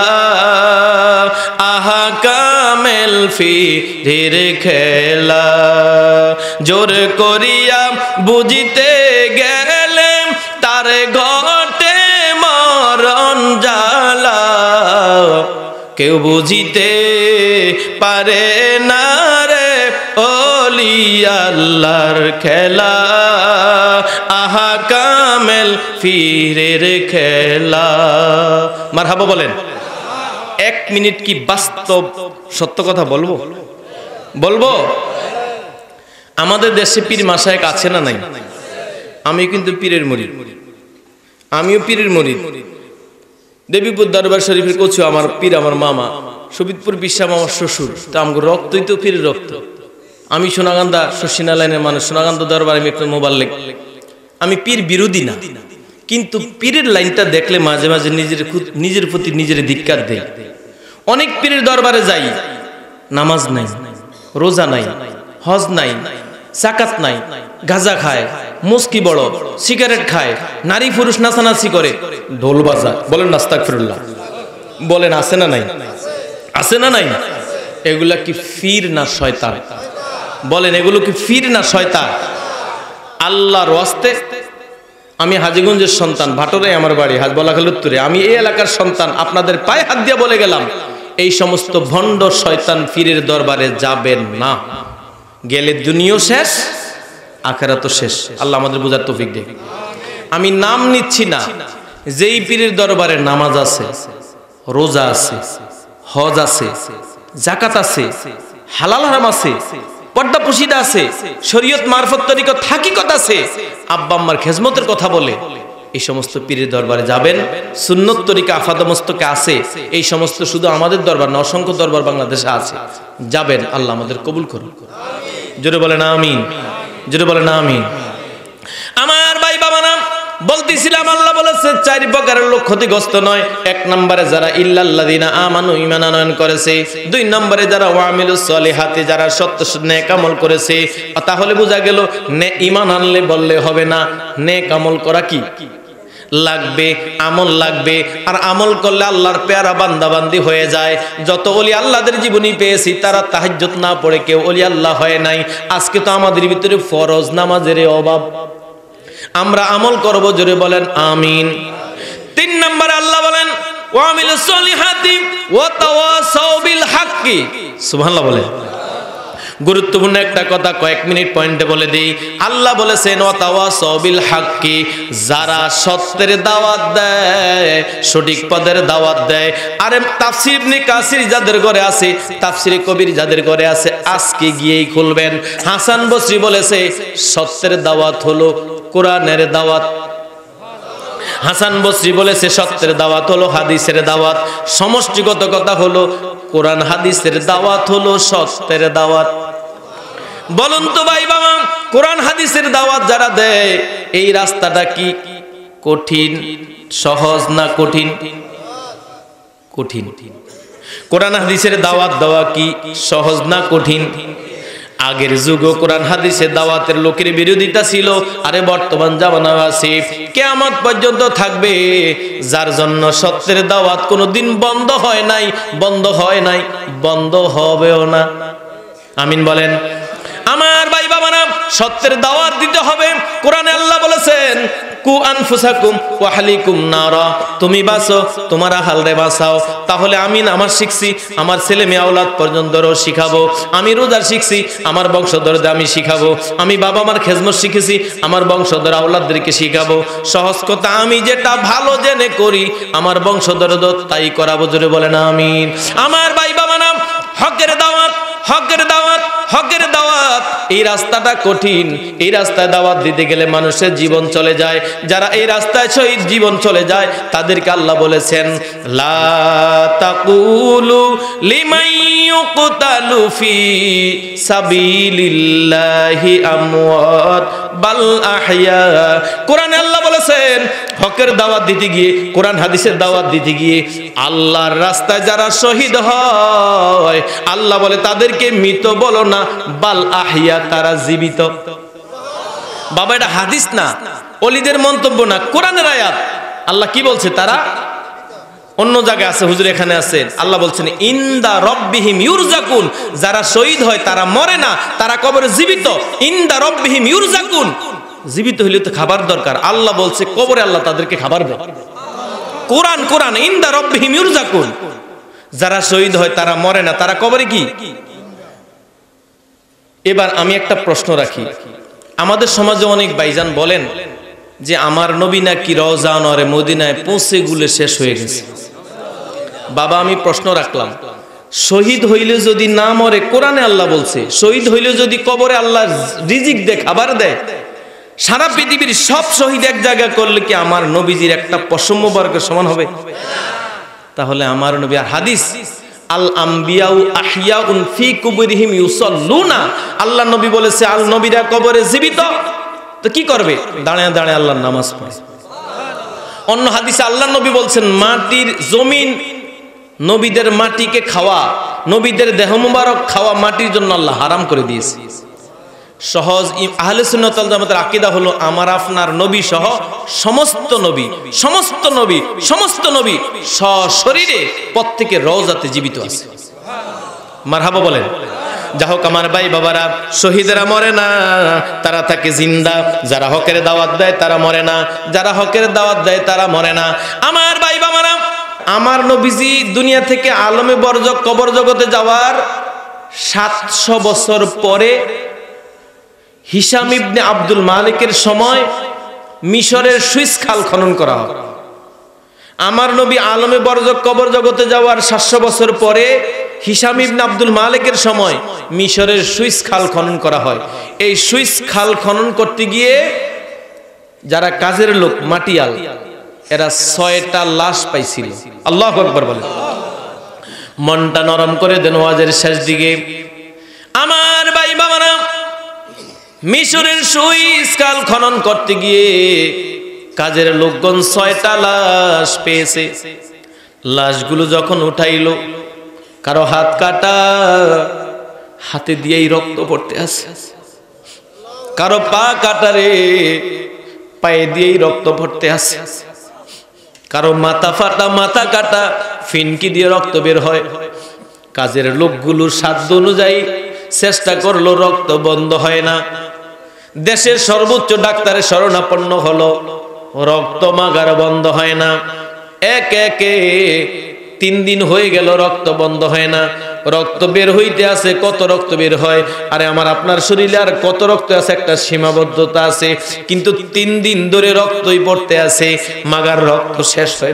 আহা কামেল ফিরের খেলা। জোর করিয়া বুঝিতে গেলে তার ঘটে মরণ জ্বালা, কেউ বুঝিতে পারে না রে ওলি আল্লাহর খেলা, আহা কামেল ফিরের খেলা। মারহাবা বলেন। এক মিনিট কি বাস্তব সত্য কথা বলবো? বলবো। আমাদের দেশে পীর মাশায়েখ আছে না নাই? আমি কিন্তু পীরের মুরিদ, আমিও পীরের মুরিদ। দেবীপুর দরবার শরীফের কচু আমার পীর, আমার মামা সবিতপুর বিশ্বাম আমার শ্বশুর, তা আমার রক্তই তো পীরের রক্ত। আমি সোনাগান্দা শশিনা লাইনের মানুষ, সোনাগান্দা দরবার আমি একটা মোবাল্লেগ। আমি পীর বিরোধী না, কিন্তু পীরের লাইনটা দেখলে মাঝে মাঝে নিজের প্রতি নিজের ধিক্কার দেয়। অনেক পীরের দরবারে যাই, নামাজ নাই, রোজা নাই, হজ নাই, যাকাত নাই, গাঁজা খায়, মুস্কি বড়, সিগারেট খায়, নারী পুরুষ নাচানাচি করে, ঢোল বাজা। বলেন আস্তাগফিরুল্লাহ। বলেন আছে না নাই? আছে না নাই? এগুলা কি পীর না শয়তান? বলেন এগুলো কি পীর না শয়তান? আল্লাহর ওয়াস্তে আমি হাজীগঞ্জের সন্তান, ভাটরাই আমার বাড়ি, হাজবলাখাল উত্তরে। আমি এই এলাকার সন্তান, আপনাদের পায়ে হাত দিয়ে বলে গেলাম এই সমস্ত ভণ্ড শয়তান পীরের দরবারে যাবেন না। গেলে দুনিয়াও শেষ, আখিরাতও শেষ। আল্লাহ আমাদের বুঝার তৌফিক দেন। আমি নাম নিচ্ছি না, যেই পীরের দরবারে নামাজ আছে, রোজা আছে, হজ আছে, যাকাত আছে, হালাল হারাম আছে, পর্দা পুশিদা আছে, শরীয়ত মারফত তরিকত হাকিকত আছে, আব্বা আম্মার খেজমতের কথা বলে, এই সমস্ত পীরের দরবারে যাবেন। সুন্নত তরিকা আফাদমস্তকে আছে, এই সমস্ত শুধু আমাদের দরবার না, অসংখ্য দরবার বাংলাদেশে আছে, যাবেন। আল্লাহ আমাদের কবুল করুন। জোরে বলেন আমিন, জোরে বলেন আমিন। আমার ভাই বাবা নাম বলতেছিলাম, আল্লাহ বলেছে 4 প্রকারের লোক ক্ষতিগ্রস্ত নয়। 1 নম্বরে যারা ইল্লাল্লাযিনা আমানু, ঈমান আনয়ন করেছে। 2 নম্বরে যারা ওয়ামিলুস সলিহাতি, যারা সত্য নেক আমল করেছে। তাহলে বোঝা গেল ঈমান আনলে বললে হবে না, নেক আমল করা কি লাগবে? আমল লাগবে। আর আমল করলে আল্লাহর পেয়ারা বান্দাবান্দি হয়ে যায়। যত ওলি আল্লাহদের জীবনী পেয়েছি তারা তাহাজ্জুদ না পড়ে কেউ ওলি আল্লাহ হয় নাই। আজকে তো আমাদের ভিতরে ফরজ নামাজের অভাব, আমরা আমল করব। জোরে বলেন আমিন। 3 নম্বরে আল্লাহ বলেন ওয়ামিলুস সলিহাতি ওয়া তাওয়াসাউ বিল হাক্কি। সুবহানাল্লাহ বলেন। গুরুত্বপূর্ণ একটা কথা কয়েক মিনিট পয়েন্টে বলে দেই। আল্লাহ বলেছেন ওয়া তাওয়াসাউ বিল হাক্কি, যারা সত্যের দাওয়াত দেয়, সঠিক পথের দাওয়াত দেয়। আরে তাফসীর ইবনে কাসির যাদের ঘরে আছে, তাফসীরে কবির যাদের ঘরে আছে, আজকে গিয়েই খুলবেন। হাসান বসরি বলেছে সত্যের দাওয়াত হলো কোরআনের দাওয়াত। হাসান বসরি বলেছে সত্যের দাওয়াত হলো হাদিসের দাওয়াত। সমষ্টিগত কথা হলো কোরআন হাদিসের দাওয়াত হলো সত্যের দাওয়াত। বলুন তো ভাই বাবা, কোরআন হাদিসের দাওয়াত যারা দেয় এই রাস্তাটা কি কঠিন, সহজ না কঠিন? কঠিন। কোরআন হাদিসের দাওয়াত দেওয়া কি সহজ না কঠিন? আগের যুগে কোরআন হাদিসের দাওয়াতের লোকের বিরোধিতা ছিল, আরে বর্তমান জামানা আছে, কিয়ামত পর্যন্ত থাকবে, যার জন্য সত্যের দাওয়াত কোনোদিন বন্ধ হয় নাই, বন্ধ হয় নাই, বন্ধ হবেও না। আমিন বলেন। আমার ভাই বাবারা, সত্যের দাওয়াত দিতে হবে। কোরআনে আল্লাহ বলেছেন, কু আনফুসাকুম ওয়া আহলিকুম নারা, তুমি বাঁচো, তোমার আহলরে বাঁচাও। তাহলে আমি নামাজ শিখছি, আমার ছেলে মেয়ে আওলাদ পর্যন্তও শিখাবো। আমি রোজা শিখছি, আমার বংশধরদের আমি শিখাবো। আমি বাবা মার খেজমত শিখেছি, আমার বংশধর আওলাদদেরকে শিখাবো। সহজ কথা, আমি যেটা ভালো জেনে করি আমার বংশধরদের তাই করাবো। জোরে বলেন আমিন। আমার ভাই বাবারা, হকের দাওয়াত, হকের দাওয়াত, হকের দাওয়াত, এই রাস্তাটা কঠিন। এই রাস্তায় দাওয়াত দিতে গেলে মানুষের জীবন চলে যায়। যারা এই রাস্তায় শহীদ জীবন চলে যায় তাদেরকে আল্লাহ বলেছেন, লা তাকুলু লিমান ইউকতালু ফি সাবিলিল্লাহি আমওয়াত বাল আহইয়া। কোরআনে আল্লাহ বলেছেন, হকের দাওয়াত দিতে গিয়ে, কোরআন হাদিসের দাওয়াত দিতে গিয়ে আল্লাহর রাস্তায় যারা শহীদ হয় আল্লাহ বলে তাদেরকে মৃত বলো না, বাল আহইয়া, তারা জীবিত। বাবা, এটা হাদিস না, ওলিদের মন্তব্য না, কোরআনের আয়াত। আল্লাহ কি বলছে? তারা অন্য জায়গায় আছে, হুজুর এখানে আছেন। আল্লাহ বলছেন, ইনদা রব্বিহিম ইউরজাকুন, যারা শহীদ হয় তারা মরে না, তারা কবরে জীবিত। ইনদা রব্বিহিম ইউরজাকুন, জীবিত হইলে তো খাবার দরকার। আল্লাহ বলছে কবরে আল্লাহ তাদেরকে খাবার দেয়। কোরআন, কোরআন, ইনদা রব্বিহিম ইউরজাকুন, যারা শহীদ হয় তারা মরে না, তারা কবরে কি? এবার আমি একটা প্রশ্ন রাখি, আমাদের সমাজে অনেক ভাইজান বলেন যে আমার নবী নাকি রওজা নরে মদিনায় পৌঁছে গুলে শেষ হয়ে গেছে। বাবা, আমি প্রশ্ন রাখলাম, শহীদ হইলে যদি না মরে, কোরআনে আল্লাহ বলছে শহীদ হইলে যদি কবরে আল্লাহ রিজিক দেয়, খাবার দেয়, সারা পৃথিবীর সব শহীদ এক জায়গা করলে কি আমার নবীজির একটা পশম মোবারকের সমান হবে? তাহলে আমার নবী, আর হাদিস, আল আম্বিয়াউ আহইয়াউন ফি কুবরিহিম ইউসাল্লুনা, আল্লাহ নবী বলেছে আল নবীরা কবরে জীবিত, তো কি করবে? দাঁড়ায় দাঁড়ায় আল্লাহর নামাজ পড়ে। অন্য হাদিসে আল্লাহ নবী বলছেন, মাটির জমিন, নবীদের মাটিকে খাওয়া, নবীদের দেহ মুবারক খাওয়া মাটির জন্য আল্লাহ হারাম করে দিয়েছে। সহজ আহলে সুন্নাত ওয়াল জামাতের আকীদা হলো, আমার আপনার নবী সহ সমস্ত নবী, সমস্ত নবী, সমস্ত নবী সশরীরে প্রত্যেকের রওজাতে জীবিত আছে। মারহাবা বলেন। যা হোক আমার ভাই বাবারা, শহীদেরা মরে না, তারা থাকে জিন্দা। যারা হকের দাওয়াত দেয় তারা মরে না, যারা হকের দাওয়াত দেয় তারা মরে না। আমার ভাই বাবারা, আমার নবীজি দুনিয়া থেকে আলমে বরজক কবর জগতে যাওয়ার 700 বছর পরে হিশাম ইবনে আব্দুল মালিকের সময় মিশরের সুইস খাল খনন করা হয়। আমার নবী আলমে বরজক কবর জগতে যাওয়ার 700 বছর পরে হিশাম ইবনে আব্দুল মালিকের সময় মিশরের সুইস খাল খনন করা হয়। এই সুইস খাল খনন করতে গিয়ে যারা কাজের লোক, মাটিয়াল, এরা 6টা লাশ পাইছিল। আল্লাহু আকবার বলেন। মনটা নরম করে দেন ওয়াজের শেষ দিকে। আমার ভাই বাবারা, মিশরের সুইস খাল খনন করতে গিয়ে কাজের লোকগণ 6টা লাশ পেয়েছে। লাশগুলো যখন উঠাইলো, কারো হাত কাটা, হাতে দিয়েই রক্ত পড়তে আছে, কারো পা কাটা রে, পায়ে দিয়েই রক্ত পড়তে আছে, কারো মাথা ফাটা, মাথা কাটা, ফিনকি দিয়ে রক্ত বের হয়। কাজের লোকগুলোর সাধ্য অনুযায়ী চেষ্টা করলো, রক্ত বন্ধ হয় না। দেশের সর্বোচ্চ ডাক্তারের শরণাপন্ন হলো, রক্ত মাগার বন্ধ হয় না। এক একে 3 দিন হয়ে গেল, রক্ত বন্ধ হয় না। রক্ত বের হইতে আছে, কত রক্ত বের হয়। আরে আমার আপনার শরীরে আর কত রক্ত আছে, একটা সীমাবদ্ধতা আছে, কিন্তু 3 দিন ধরে রক্তই পড়তে আছে, মাগার রক্ত শেষ হয়।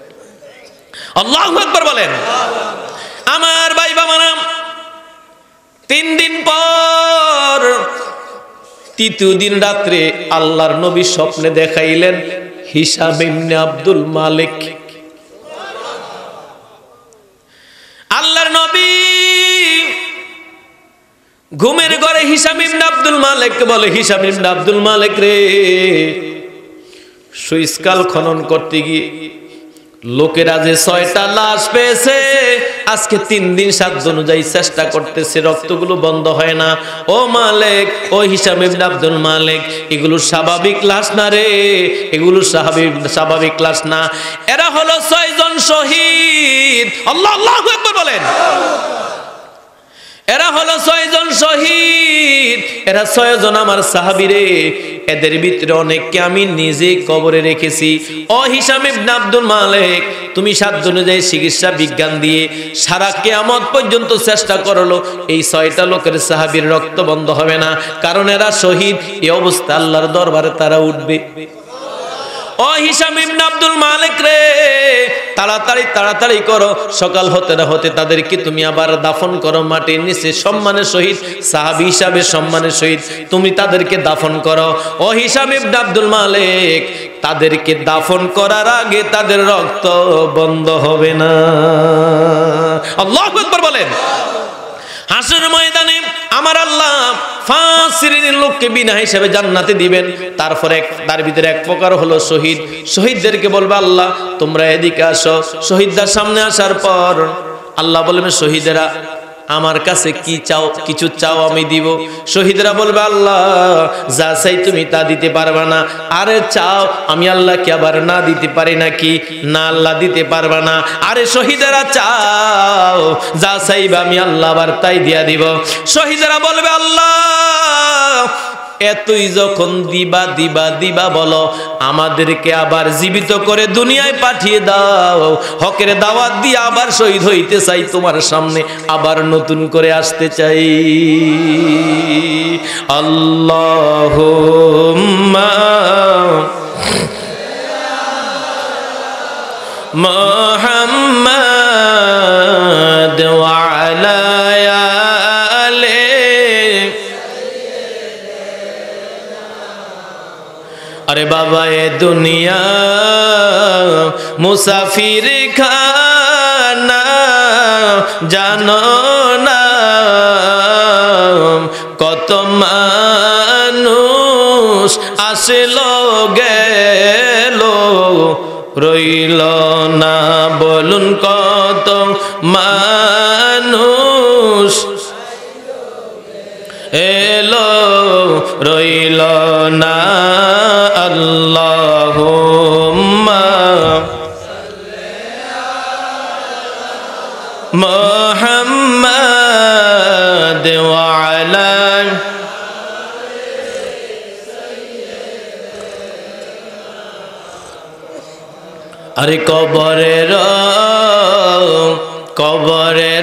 আল্লাহু আকবার বলেন। আমার ভাই বাবারা, 3 দিন পর 3য় দিন রাত্রে আল্লাহর নবী স্বপ্নে দেখাইলেন হিশাম ইবনে আব্দুল মালিক। আল্লাহর নবী ঘুমের ঘরে হিসাম ইবনে আব্দুল মালিক বলে, হিসাম ইবনে আব্দুল মালিক রে, সুইসকাল খনন করতে গিয়ে লোকেরা যে 6টা লাশ পেয়েছে, আজকে 3 দিন 7 দিন অনুযায়ী চেষ্টা করতেছে, রক্তগুলো বন্ধ হয় না। ও মালিক, ও হিসাম ইবনে আব্দুল মালিক, এগুলো স্বাভাবিক লাশ না রে, এগুলো স্বাভাবিক লাশ না। এরা হলো 6 জন শহীদ। আল্লাহ, আল্লাহু আকবার বলেন। এরা হলো 6 জন শহীদ, এরা 6 জন আমার সাহাবী রে। এদের ভিতরে অনেককে আমি নিজে কবরে রেখেছি। ও হিসাম ইবনে আব্দুল মালিক, তুমি 7 দিন অনুযায়ী চিকিৎসা বিজ্ঞান দিয়ে সারা কিয়ামত পর্যন্ত চেষ্টা করলো, এই 6টা লোকের সাহাবীর রক্ত বন্ধ হবে না, কারণ এরা শহীদ। এই অবস্থা আল্লাহর দরবারে তারা উঠবে। ও হিসাম ইবনে আব্দুল মালিক রে, তাড়াতাড়ি তাড়াতাড়ি করো, সকাল হতে না হতে তাদেরকে তুমি আবার দাফন করো মাটির নিচে, সম্মানের সহিত, সাহাবী হিসাবে সম্মানের সহিত তুমি তাদেরকে দাফন করো। ও হিসাম ইবনে আব্দুল মালিক, তাদেরকে দাফন করার আগে তাদের রক্ত বন্ধ হবে না। আল্লাহু আকবার বলেন। হাসরের ময়দানে আমার আল্লাহ 5 শ্রেণীর লোককে বিনা হিসাবে জান্নাতে দিবেন। তারপরে তার ভিতরে এক প্রকার হলো শহীদ। শহীদদেরকে বলবে, আল্লাহ তোমরা এদিকে আসো। শহীদদের সামনে আসার পর আল্লাহ বলবেন, শহীদেরা আমার কাছে কি চাও, কিছু চাও আমি দিব। শহীদরা বলবে, আল্লাহ যা চাই তুমি তা দিতে পারবা না। আরে চাও, আমি আল্লাহ কি আবার না দিতে পারি নাকি? না, আল্লাহ দিতে পারবা না। আরে শহীদেরা চাও, যা চাইবা আমি আল্লাহ আবার তাই দিয়া দিব। শহীদেরা বলবে, আল্লাহ এতই যখন দিবা দিবা দিবা বলো, আমাদেরকে আবার জীবিত করে দুনিয়ায় পাঠিয়ে দাও। হকের দাওয়াত দিয়ে আবার শহীদ হইতে চাই, তোমার সামনে আবার নতুন করে আসতে চাই। আল্লাহুম্মা মুহাম্মাদ ওয়া আলা अरे बाबा ये दुनिया मुसाफिर खाना जानो ना कत मानुष आसलो गेलो रइल ना बोलुन कत मानुष एलो रइल ना अल्लाहुम्मा मुहम्मद व अला अरे कबरेर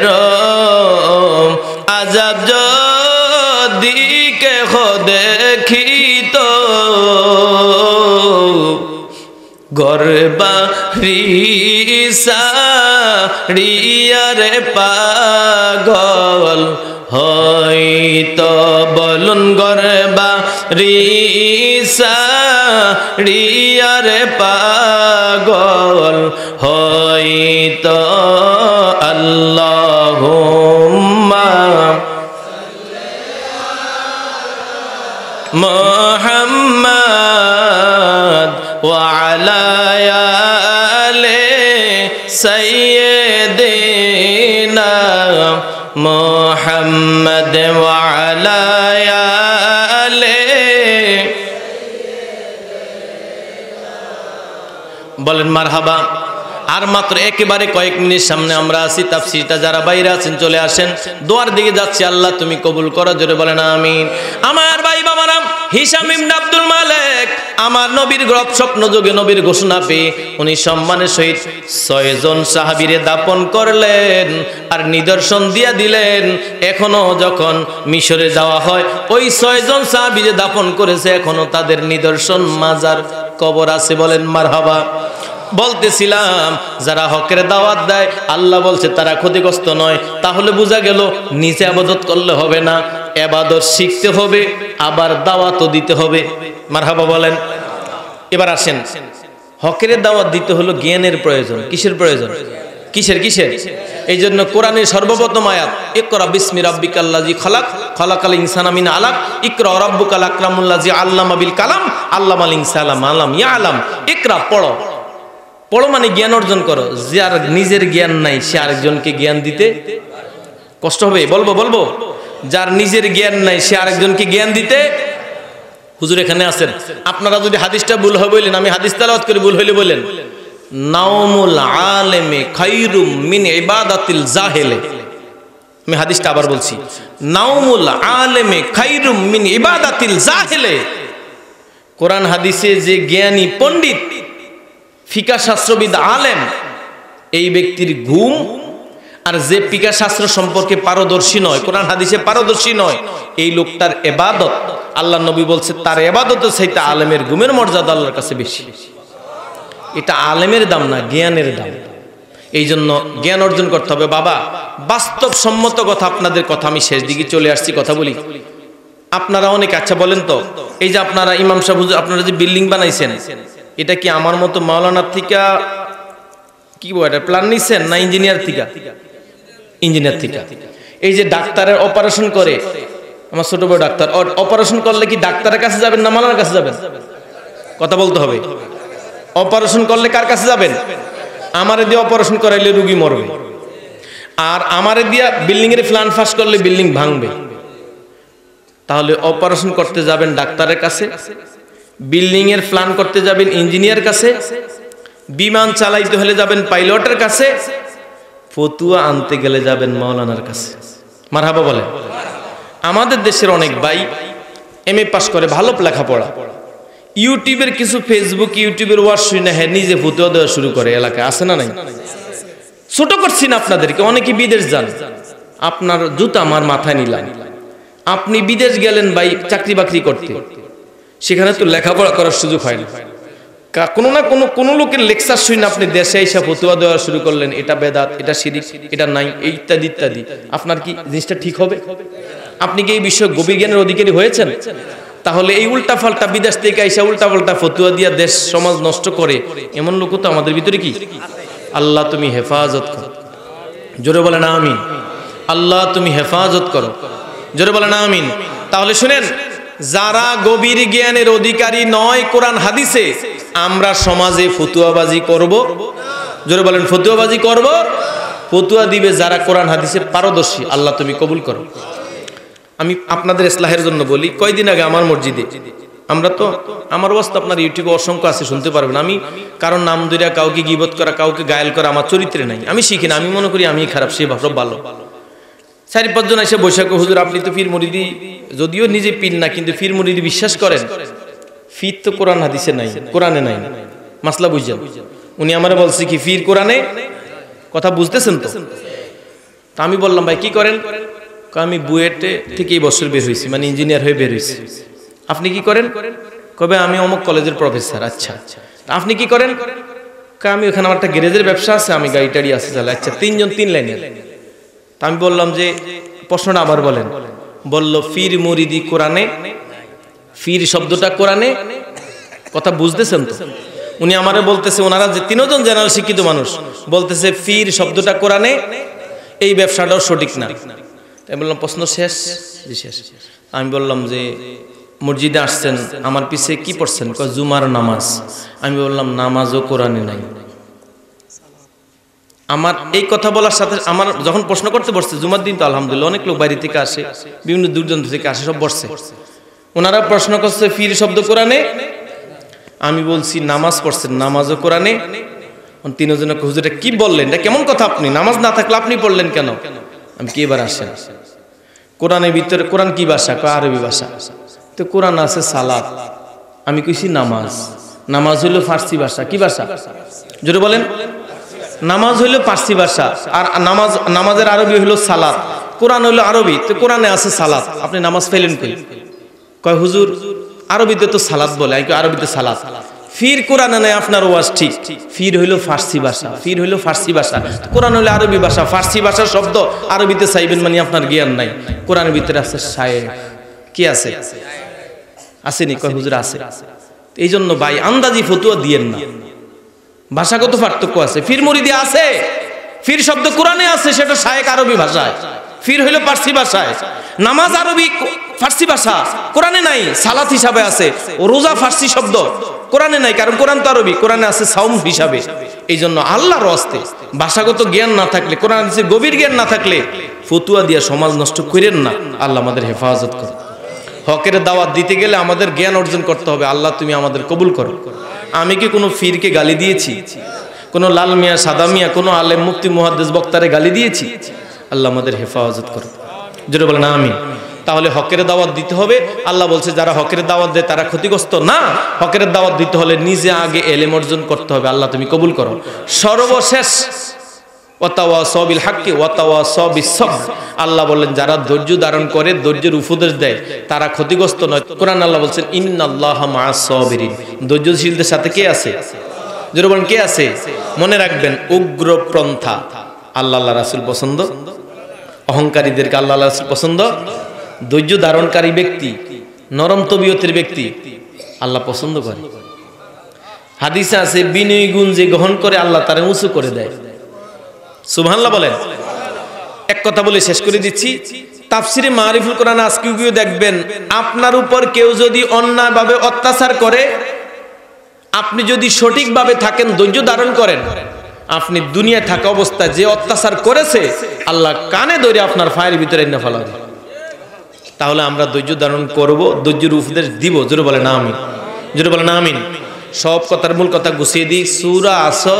आजाब যদি কেহ দেখিত গরবারি সারিয়ারে পাগল হইতো বলুন গরবারি সারিয়ারে পাগল হইতো আল্লাহুম্মা মুহাম্মাদ ওয়া আলা আলি সাইয়্যিদিনা মুহাম্মাদ ওয়া আলা আলি বলেন মারহাবা। আর মাত্র একেবারে কয়েক মিনিট সামনে আমরা আছি, তাফসীরটা যারা বাইরে আছেন চলে আসেন, দোয়ার দিকে যাচ্ছি। আল্লাহ তুমি কবুল করো, জোরে বলেন আমিন। আমার ভাই বাবারা, হিশাম ইবনে আব্দুল মালিক আমার নবীর গর্ব স্বপ্ন যোগে নবীর ঘোষণা পেয়ে উনি সম্মানের সহিত 6 জন সাহাবীরে দাপন করলেন আর নিদর্শন দিয়া দিলেন। এখনো যখন মিশরে যাওয়া হয়, ওই 6 জন সাহাবীরে দাপন করেছে, এখনো তাদের নিদর্শন মাজার কবর আছে। বলেন মারহাবা। বলতেছিলাম যারা হকের দাওয়াত দেয় আল্লাহ বলছে তারা ক্ষতিগ্রস্ত নয়। তাহলে বোঝা গেল নিজে ইবাদত করলে হবে না, ইবাদত শিখতে হবে, আবার দাওয়াতও দিতে হবে। মারহাবা বলেন। এবার আসেন, হকের দাওয়াত দিতে হলো জ্ঞানের প্রয়োজন। কিসের প্রয়োজন? কিসের কিসের? এই জন্য কোরআনের সর্বপ্রথম আয়াত ইকরা বিসমি রাব্বিকাল্লাযী খালাক খালাকাল ইনসানা মিন আলাক ইকরা রাব্বুকাল আকরামুল্লাযী আল্লামা বিল কালাম আল্লামাল ইনসানা মা লাম ইয়ালাম। ইকরা পড়ো, পড়ো মানে জ্ঞান অর্জন করো। যার নিজের জ্ঞান নাই সে আরেকজনকে জ্ঞান দিতে কষ্ট হবে। বলবো বলবো, যার নিজের জ্ঞান নাই সে আরেকজনকে জ্ঞান দিতে। হুজুর এখানে আছেন, আপনারা যদি হাদিসটা ভুল হয় বলেন, আমি হাদিস তেলাওয়াত করে ভুল হইলে বলেন নাওমুল আলেমে খায়রুম মিন ইবাদাতিল জাহেলে। আমি হাদিসটা আবার বলছি, নাওমুল আলেমে খায়রুম মিন ইবাদাতিল জাহেলে। কোরআন হাদিসে যে জ্ঞানী পণ্ডিত ফিকাহ শাস্ত্রবিদ আলেম, এই ব্যক্তির ঘুম, আর যে ফিকাহ শাস্ত্র সম্পর্কে পারদর্শী নয়, কোরআন হাদিসে পারদর্শী নয়, এই লোকটার ইবাদত, আল্লাহ নবী বলছে তার ইবাদতের চাইতে আলেমের ঘুমের মর্যাদা আল্লাহর কাছে বেশি। এটা আলেমের দাম না, জ্ঞানের দাম। এই জন্য জ্ঞান অর্জন করতে হবে। বাবা, বাস্তবসম্মত কথা, আপনাদের কথা আমি শেষ দিকে চলে আসছি, কথা বলি। আপনারা অনেক আচ্ছা বলেন তো, এই যে আপনারা ইমাম সাহেব হুজুর আপনারা যে বিল্ডিং বানাইছেন, এটা কি আমার মতো মাওলানার থেকে কি বলে প্ল্যান নিছেন না ইঞ্জিনিয়ার থেকে? ইঞ্জিনিয়ার থেকে। এই যে ডাক্তারের অপারেশন করে, আমার ছোট বড় ডাক্তার, অপারেশন করলে কি ডাক্তারের কাছে যাবেন না মাওলানার কাছে যাবেন? কথা বলতে হবে। অপারেশন করলে কার কাছে যাবেন? আমারে দিয়ে অপারেশন করাইলে রোগী মরবে, আর আমারে দিয়া বিল্ডিং এর প্ল্যান ফাঁস করলে বিল্ডিং ভাঙবে। তাহলে অপারেশন করতে যাবেন ডাক্তারের কাছে, বিল্ডিং এর প্ল্যান করতে যাবেন ইঞ্জিনিয়ার কাছে, বিমান চালাইতে হলে যাবেন পাইলটের কাছে, ফতুয়া আনতে গেলে যাবেন মাওলানার কাছে। মারহাবা বলে। আমাদের দেশের অনেক ভাই এমএ পাস করে, ভালো লেখাপড়া, ইউটিউবের কিছু ফেসবুক ইউটিউবের ওয়াজ শুনে হ্যাঁ নিজে ফতুয়া দেওয়া শুরু করে। এলাকায় আছে না নাই? ছোট করছি না আপনাদেরকে, অনেকে বিদেশ যান, আপনার জুতা আমার মাথায় নিলাম। আপনি বিদেশ গেলেন ভাই চাকরি বাকরি করতে, সেখানে তো লেখাপড়া করার সুযোগ হয় না, কোনো না কোনো লোকের লেকচার শুনে আপনি দেশে এসে ফতুয়া দেওয়া শুরু করলেন, এটা বেদাত, এটা শিরিক, এটা নাই, ইত্যাদি ইত্যাদি। আপনার কি জিনিসটা ঠিক হবে? আপনি কি এই বিষয়ে গভীর জ্ঞানের অধিকারী হয়েছেন? তাহলে এই উল্টা পাল্টা বিদেশ থেকে এসে উল্টা পাল্টা ফতুয়া দিয়া দেশ সমাজ নষ্ট করে এমন লোক তো আমাদের ভিতরে কি? আল্লাহ তুমি হেফাজত করো, জোরে বলেন আমিন। আল্লাহ তুমি হেফাজত করো, জোরে বলেন আমিন। তাহলে শুনেন, যারা গভীর জ্ঞানের অধিকারী নয় কোরআন হাদিসে, আমরা সমাজে ফতুয়াবাজি করব, জোরে বলেন ফতুয়াবাজি করব। ফতুয়া দিবে যারা কোরআন হাদিসে পারদর্শী। আল্লাহ তুমি কবুল করো। আমি আপনাদের ইসলাহের জন্য বলি, কয়দিন আগে আমার মসজিদে, আমরা তো আমার অবস্থা আপনার ইউটিউবে অসংখ্য আছে, শুনতে পারবেন। আমি কারণ নাম ধরে কাউকে গীবত করা, কাউকে গায়েল করা আমার চরিত্রে নাই, আমি শিখি না। আমি মনে করি আমি খারাপ, সে সব ভালো। 4-5 জন এসে বৈশাখ, হুজুর আপনি তো পীর মুরিদি, যদিও নিজে পীর না কিন্তু পীর মুরিদি বিশ্বাস করেন, ফির তো কোরআন হাদিসে নাই, কোরআনে নাই, মাসলা বুঝছেন? উনি আমারে বলছে কি ফির কোরআনে, কথা বুঝতেছেন তো? তা আমি বললাম ভাই কি করেন? আমি বুয়েটে থেকে এই বছর বের হয়েছি, মানে ইঞ্জিনিয়ার হয়ে বের হয়েছি। আপনি কি করেন? কবে আমি অমুক কলেজের প্রফেসর। আচ্ছা, আপনি কি করেন? আমি ওখানে আমার একটা গ্যারেজের ব্যবসা আছে, আমি গাড়ি টাড়ি আছে চালাই। আচ্ছা, 3 জন 3 লাইনের। তা আমি বললাম যে প্রশ্নটা আবার বলেন। বলল ফির মুরিদি কোরআনে, ফির শব্দটা কোরআনে, কথা বুঝতেছেন তো? উনি আমারে বলতেছে, ওনারা যে 3 জন জেনারেল শিক্ষিত মানুষ, বলতেছে ফির শব্দটা কোরআনে, এই ব্যবসাটাও সঠিক না। তাই বললাম প্রশ্ন শেষ? জি শেষ। আমি বললাম যে মসজিদে আসছেন, আমার পিছে কি পড়ছেন? কয় জুমার নামাজ। আমি বললাম নামাজও কোরআনে নাই। আমার এই কথা বলার সাথে আমার যখন প্রশ্ন করতে বসছে, জুমার দিন তো আলহামদুলিল্লাহ অনেক লোক বাইরে থেকে আসে, বিভিন্ন দূরদূরান্ত থেকে আসে, সব বসছে। ওনারা প্রশ্ন করছে ফির শব্দ কোরআনে। আমি বলছি নামাজ পড়ছেন, নামাজও কোরআনে। 3 জনে হুজুর এটা কি বললেন? এটা কেমন কথা? আপনি নামাজ না থাকলে আপনি পড়লেন কেন? আমি কি এবার আসেন, কোরআনের ভিতরে কোরআন কি ভাষা? আরবি ভাষা। তো কোরআন আছে সালাত, আমি কইছি নামাজ। নামাজ হইলো ফার্সি ভাষা। কি ভাষা? জোরে বলেন। নামাজ হইলো ফার্সি ভাষা, আর নামাজের আরবি হইলো সালাত। কোরআন হইলো আরবি, তো কোরআনে আছে সালাত, আপনি নামাজ পেলেন কই? কয় হুজুর আরবিতে তো সালাত বলে। আমি কই আরবিতে সালাত, ফির কোরআনে নাই, আপনার ওয়াজ ঠিক। ফির হইলো ফার্সি ভাষা, ফির হইলো ফার্সি ভাষা, কোরআন হইলো আরবি ভাষা। ফার্সি ভাষার শব্দ আরবিতে চাইবেন মানে আপনার জ্ঞান নাই। কোরআনের ভিতরে আছে শায়েখ। কি আছে? আসেনি? কয় হুজুর আছে। এই জন্য ভাই আন্দাজি ফতুয়া দিয়েন না, ভাষাগত পার্থক্য আছে। ফির মুরিদি আছে, ফির শব্দ কোরআনে আছে, সেটা শায়েক আরবি ভাষায়, ফির হইল পার্সি ভাষায়। নামাজ আরবি ফার্সি ভাষা, কোরআনে নাই। সালাত হিসাবে আছে। রোজা ফার্সি শব্দ, কোরআনে নাই, কারণ কোরআন তো আরবি, কোরআনে আছে সাওম হিসাবে। এই জন্য আল্লাহর রাস্তে ভাষাগত জ্ঞান না থাকলে, কোরআন হাদিসের গভীর জ্ঞান না থাকলে ফতুয়া দিয়া সমাজ নষ্ট করেন না। আল্লাহ আমাদের হেফাজত করুন। হকের দাওয়াত দিতে গেলে আমাদের জ্ঞান অর্জন করতে হবে। আল্লাহ তুমি আমাদের কবুল করো। আমি কি কোনো ফিরকে গালি দিয়েছি? কোনো লাল মিয়া, সাদা মিয়া, কোনো আলেম, মুফতি, মুহাদ্দিস, বক্তারে গালি দিয়েছি? আল্লাহ আমাদের হেফাজত করো। যেটা বলে না আমিন। তাহলে হকের দাওয়াত দিতে হবে। আল্লাহ বলছে যারা হকের দাওয়াত দেয় তারা ক্ষতিগ্রস্ত না। হকের দাওয়াত দিতে হলে নিজে আগে এলেম অর্জন করতে হবে। আল্লাহ তুমি কবুল করো। সর্বশেষ ওয়াতাওয়াসাউ বিল হাক্কি ওয়াতাওয়াসাউ বিস সবর। আল্লাহ বলেন যারা ধৈর্য ধারণ করে, ধৈর্যের উপদেশ দেয়, তারা ক্ষতিগ্রস্ত নয়। কোরআন আল্লাহ বলছেন ইন্নাল্লাহা মাআস সাবিরিন। ধৈর্যশীলদের সাথে কে আছে? যেটা বলেন কে আছে? মনে রাখবেন, উগ্রপন্থা আল্লাহ রাসূল পছন্দ, অহংকারীদেরকে আল্লাহ রাসূল পছন্দ, ধৈর্য ধারণকারী ব্যক্তি, নরম তবিয়তের ব্যক্তি আল্লাহ পছন্দ করে। হাদিসে আছে বিনয়ী গুণ যে গ্রহণ করে আল্লাহ তারে উঁচু করে দেয়। সুবহানাল্লাহ বলেন। এক কথা বলে শেষ করে দিচ্ছি। তাফসিরে মারিফুল কোরআন আজকে গিয়ে দেখবেন, আপনার উপর কেউ যদি অন্যায়ভাবে অত্যাচার করে, আপনি যদি সঠিকভাবে থাকেন, ধৈর্য ধারণ করেন, আপনি দুনিয়ায় থাকা অবস্থায় যে অত্যাচার করেছে আল্লাহ কানে ধরে আপনার ফায়ের ভিতরে এনে ফেলাবে। তাহলে আমরা ধৈর্য ধারণ করব, ধৈর্যের উপদেশ দিব। জোরে বলে না আমিন। জোরে বলে না আমিন। সব কথার মূল কথা গুছিয়ে দিই। সূরা আসর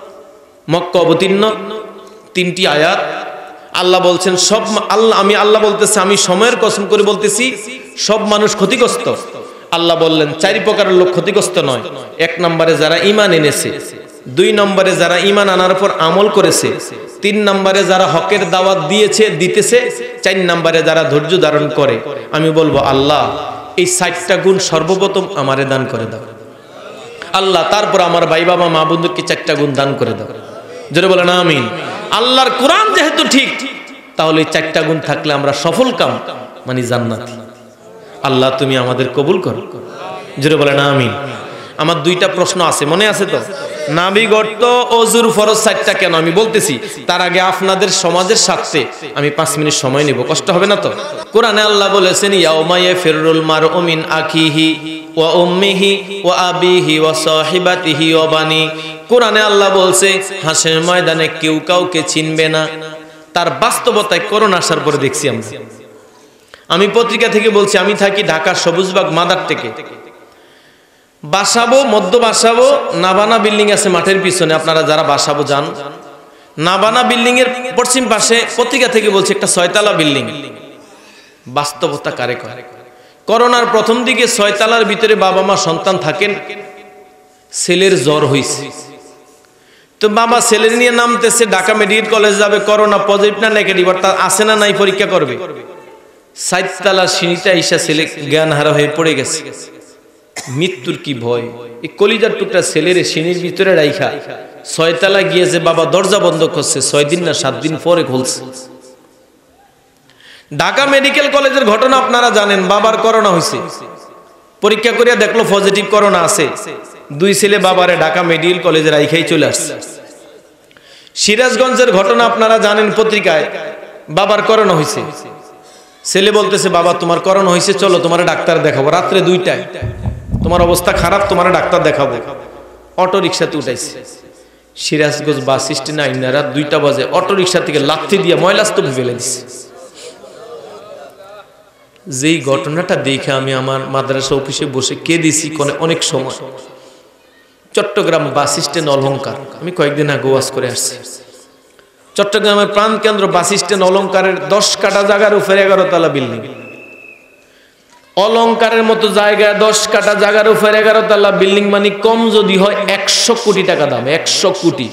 মক্কা অবতীর্ণ, 3টি আয়াত। আল্লাহ বলছেন সব আমি আল্লাহ বলতেছে, আমি সময়ের কসম করে বলতেছি, সব মানুষ ক্ষতিগ্রস্ত। আল্লাহ বললেন 4 প্রকারের লোক ক্ষতিগ্রস্ত নয়। 1 নম্বরে যারা ঈমান এনেছে, 2 নম্বরে যারা ঈমান আনার পর আমল করেছে, 3 নম্বরে যারা হকের দাওয়াত দিয়েছে, দিতেছে, 4 নম্বরে যারা ধৈর্য ধারণ করে। আমি বলবো আল্লাহ এই 4টা গুণ সর্বপ্রথম আমারে দান করে দাও আল্লাহ, তারপর আমার ভাই বাবা মা বন্ধুকে 4টা গুণ দান করে দাও। যেটা বলে না আমিন। আল্লাহর কোরআন যেহেতু ঠিক, তাহলে এই 4টা গুণ থাকলে আমরা সফল কাম, মানে জান্নাত। আল্লাহ তুমি আমাদের কবুল করো। যেটা বলে না আমিন। আমার 2টা প্রশ্ন আছে, মনে আছে তো? নাবিগর্ত ওযুর ফরজ 4টা কেন আমি বলতেছি, তার আগে আপনাদের সমাজের স্বার্থে আমি 5 মিনিট সময় নেব, কষ্ট হবে না তো? কোরআনে আল্লাহ বলেছেন ইয়াউমা ইয়াফিরুল মারউ মিন আখিহি ওয়া উম্মিহি ওয়া আবিহি ওয়া সাহিবাতিহি ওয়া বানি। কোরআনে আল্লাহ বলছে হাসরের ময়দানে কেউ কাউকে চিনবে না। তার বাস্তবতায় করোনা আসার পরে দেখছি আমরা। আমি পত্রিকা থেকে বলছি, আমি থাকি ঢাকার সবুজবাগ মাদার থেকে। বাসাবো, মধ্য বাসাবো, নাবানা বিল্ডিং আছে মাঠের পিছনে। আপনারা যারা বাসাবো যান, নাবানা বিল্ডিং এর পশ্চিম পাশে পত্রিকা থেকে বলছে একটা 6 তলা বিল্ডিং। বাস্তবতা কারে করে? করোনার প্রথম দিকে 6 তলার ভিতরে বাবা মা সন্তান থাকেন। ছেলের জ্বর হয়েছে, তো বাবা ছেলের নিয়ে নামতেছে, ঢাকা মেডিকেল কলেজ যাবে, করোনা পজিটিভ না নেগেটিভ অর্থাৎ আছে না নাই পরীক্ষা করবে। 7 তলার সিঁড়িটা এসে ছেলে জ্ঞান হারা হয়ে পড়ে গেছে। মৃত্যুর কি ভয়! এই কলিজার টুকরা ছেলের সিঁড়ির ভিতরে রাইখা 6 তলা গিয়েছে, বাবা দরজা বন্ধ করছে। 6 দিন না 7 দিন পরে খুলছে। ঢাকা মেডিকেল কলেজের ঘটনা আপনারা জানেন। বাবার করোনা হয়েছে, পরীক্ষা করিয়া দেখলো পজিটিভ করোনা আছে। 2 ছেলে বাবারে ঢাকা মেডিকেল কলেজে রাইখাই চলে আসছে। সিরাজগঞ্জের ঘটনা আপনারা জানেন, পত্রিকায় বাবার করোনা হয়েছে। ছেলে বলতেছে বাবা তোমার করোনা হয়েছে, চলো তোমার ডাক্তার দেখাবো। রাত্রে 2টায় তোমার অবস্থা খারাপ, তোমার ডাক্তার দেখাবো। অটো রিক্সাতে উঠাইছে। সিরাজগঞ্জ বাস স্ট্যান্ডে আইনা রাত 2টা বাজে অটো রিক্সা থেকে লাথি দিয়ে ময়লা স্তূপে ফেলে দিচ্ছে। যেই ঘটনাটা দেখে আমি আমার মাদ্রাসা অফিসে বসে কেঁদেছি অনেক সময়। চট্টগ্রাম বাস স্ট্যান্ড অলংকার, আমি কয়েকদিন আগে ওয়াজ করে আসছি। চট্টগ্রামের প্রাণ কেন্দ্র বাস স্ট্যান্ড অলংকারের 10 কাঠা জায়গার উপরে 11 তলা বিল্ডিং। অলংকারের মতো জায়গা 10 কাঠা জায়গার উপরে 11 তলা বিল্ডিং, মানে কম যদি হয় 100 কোটি টাকা দাম। 100 কোটি।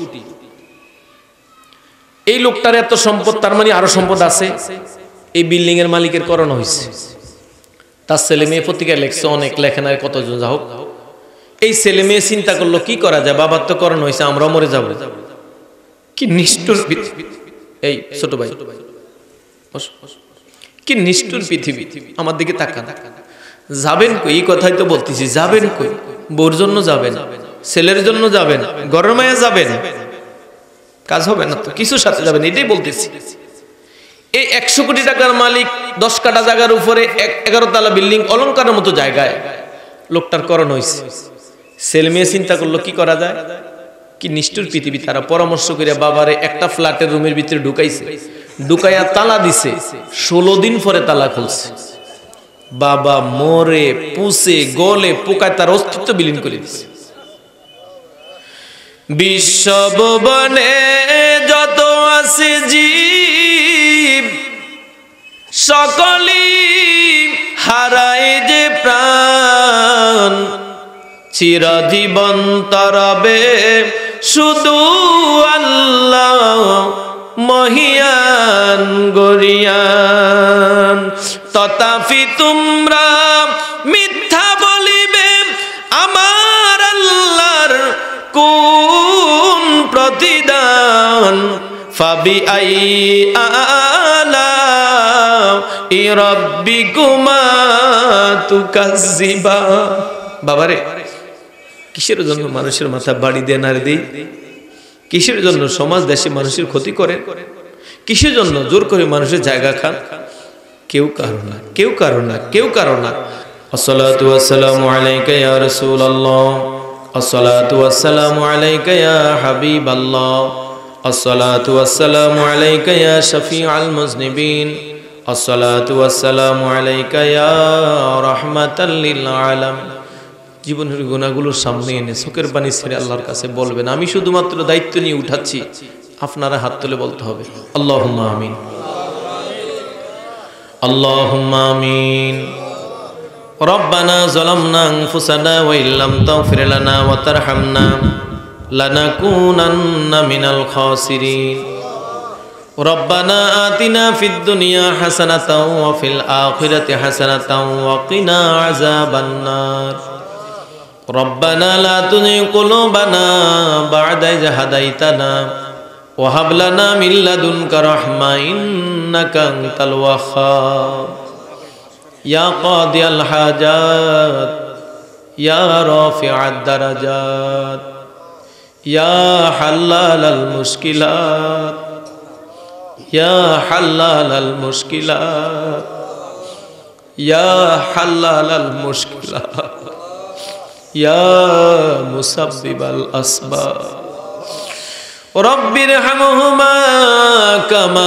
এই লোকটার এত সম্পদ, তার মানে আরো সম্পদ আছে। এই বিল্ডিং এর মালিকের করোনা হয়েছে। তার ছেলে মেয়ে পত্রিকায় লেখছে, অনেক লেখেন আর কতজন যা হোক। এই ছেলে মেয়ে চিন্তা করলো কি করা যায়, বাবার তো করোনা হয়েছে, আমরাও মরে যাবো। কি নিষ্ঠুর! এই ছোট ভাই, কি নিষ্ঠুর পৃথিবী! আমার দিকে তাকান। যাবেন কই? এই কথাই তো বলতেছি, যাবেন কই? বউর জন্য যাবেন, ছেলের জন্য যাবেন, ঘরের মায়া যাবেন, কাজ হবে না তো, কিছুর সাথে যাবে না, এটাই বলতেছি। এই 100 কোটি টাকার মালিক 10 কাঠা জায়গার উপরে 11 তলা বিল্ডিং, অলংকারের মতো জায়গায় লোকটার করণ হয়েছে। ছেলে মেয়ে চিন্তা করলো কি করা যায়, কি নিষ্ঠুর পৃথিবী। তারা পরামর্শ করে বাবারে একটা ফ্ল্যাটের রুমের ভিতরে ঢুকাইছে, ঢুকাইয়া তালা দিছে। 16 দিন পরে তালা খুলছে। বাবা মরে পুষে গলে পোকায় তার অস্তিত্ব বিলীন করে দিছে। বিশ্বভুবনে যত আছে জীব, সকলেই হারায় যে প্রাণ। চিরজীবন তরবে শুধু আল্লাহ মহিয়ান গরিয়ান। তথাপি তোমরা মিথ্যা বলিবে আমার আল্লাহর কোন প্রতিদান। ফাবি আই আলা রাব্বিকুমা তুকাজ্জিবা। বাবারে, কিসের জন্য মানুষের মাথা বাড়ি দিয়ে নাড়ি দেই? কিসের জন্য সমাজ দেশে মানুষের ক্ষতি করে? কিসের জন্য জোর করে মানুষের জায়গা খান? কেউ কারো না, কেউ কারো না, কেউ কারো না। আসসালাতু ওয়াসসালামু আলাইকা ইয়া রাসূলুল্লাহ, আসসালাতু ওয়াসসালামু আলাইকা ইয়া হাবিবাল্লাহ, আসসালাতু ওয়াসসালামু আলাইকা ইয়া শাফিউল মুজনিবিন, আসসালাতু ওয়াসসালামু আলাইকা ইয়া রাহমাতাল লিল আলামিন। জীবনের গুনাহগুলোর সামনে এনে চোখের পানি ছেড়ে আল্লাহর কাছে বলবেন, আমি শুধুমাত্র দায়িত্ব নিয়ে উঠাচ্ছি, আপনারা হাত তুলে বলতে হবে আল্লাহুম্মা আমিন, আল্লাহুম্মা আমিন। রব্বানা যালামনা আনফুসানা ওয়া ইল্লাম তাগফির লানা ওয়া তারহামনা লানাকুনান্না মিনাল খাসিরিন। রব্বানা আতিনা ফিদ দুনিয়া হাসানাতাও ওয়া ফিল আখিরাতি হাসানাতাও ওয়া কিনা আযাবান নার। রব্বানা লা তুযিগ কুলুবানা বা'দা ইয হাদাইতানা ওয়া হাব লানা মিন লাদুনকা রাহমা ইন্নাকা আনতাল ওয়াহ্হাব। ইয়া কাদিয়াল হাজাত, ইয়া রাফিআদ দারাজাত, ইয়া হাল্লালাল মুশকিলাত, ইয়া হাল্লালাল মুশকিলাত, ইয়া হাল্লালাল মুশকিলাত, ইয়া মুসাব্বিবাল আসবাব। রব্বিরহামহুমা কামা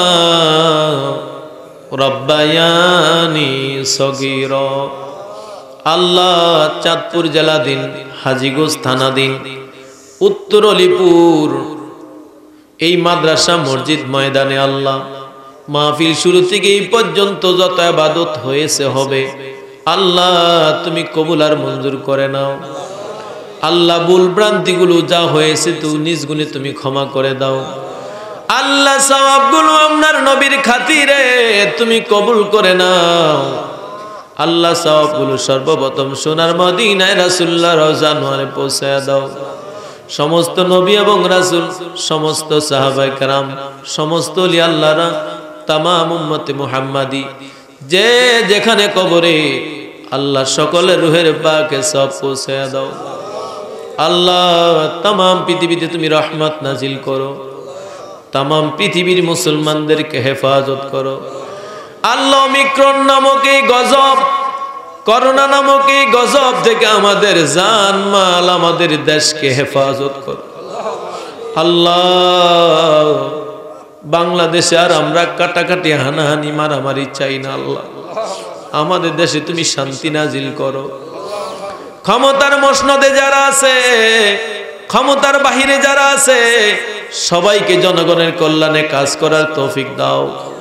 রব্বায়ানি সগীরা। আল্লাহ চাঁদপুর জেলাধীন হাজীগঞ্জ থানাধীন উত্তর অলিপুর এই মাদ্রাসা মসজিদ ময়দানে আল্লাহ মাহফিল শুরু থেকে এই পর্যন্ত যত ইবাদত হয়েছে হবে, আল্লাহ তুমি কবুল আর মঞ্জুর করে নাও। আল্লাহ ভুল ভ্রান্তিগুলো যা হয়েছে তুমি নিজ গুণে তুমি ক্ষমা করে দাও। আল্লাহ সওয়াবগুলো আপনার নবীর খাতিরে তুমি কবুল করে নাও। আল্লাহ সওয়াবগুলো সর্বপ্রথম সোনার মদিনায় রাসূলুল্লাহ রওজা আনোয়ারে পৌঁছায়া দাও। সমস্ত নবী এবং রাসূল, সমস্ত সাহাবায়ে কেরাম, সমস্ত ওলি আল্লাহরা, তামাম উম্মতে মুহাম্মাদি যে যেখানে কবরে, আল্লাহ সকলের রূহের পাকে সব পৌঁছায়া দাও। আল্লাহ তামাম পৃথিবীতে তুমি রহমত নাজিল করো, তামাম পৃথিবীর মুসলমানদেরকে হেফাজত করো। আল্লাহ ওমিক্রন নামক এই গজব, করোনা নামক এই গজব থেকে আমাদের জান মাল, আমাদের দেশকে হেফাজত করো। আল্লাহ বাংলাদেশে আর আমরা কাটাকাটি হানাহানি মারামারি চাই না। আল্লাহ আমাদের দেশে তুমি শান্তি নাজিল করো। ক্ষমতার মসনদে যারা আছে, ক্ষমতার বাহিরে যারা আছে, সবাইকে জনগণের কল্যাণে কাজ করার তৌফিক দাও।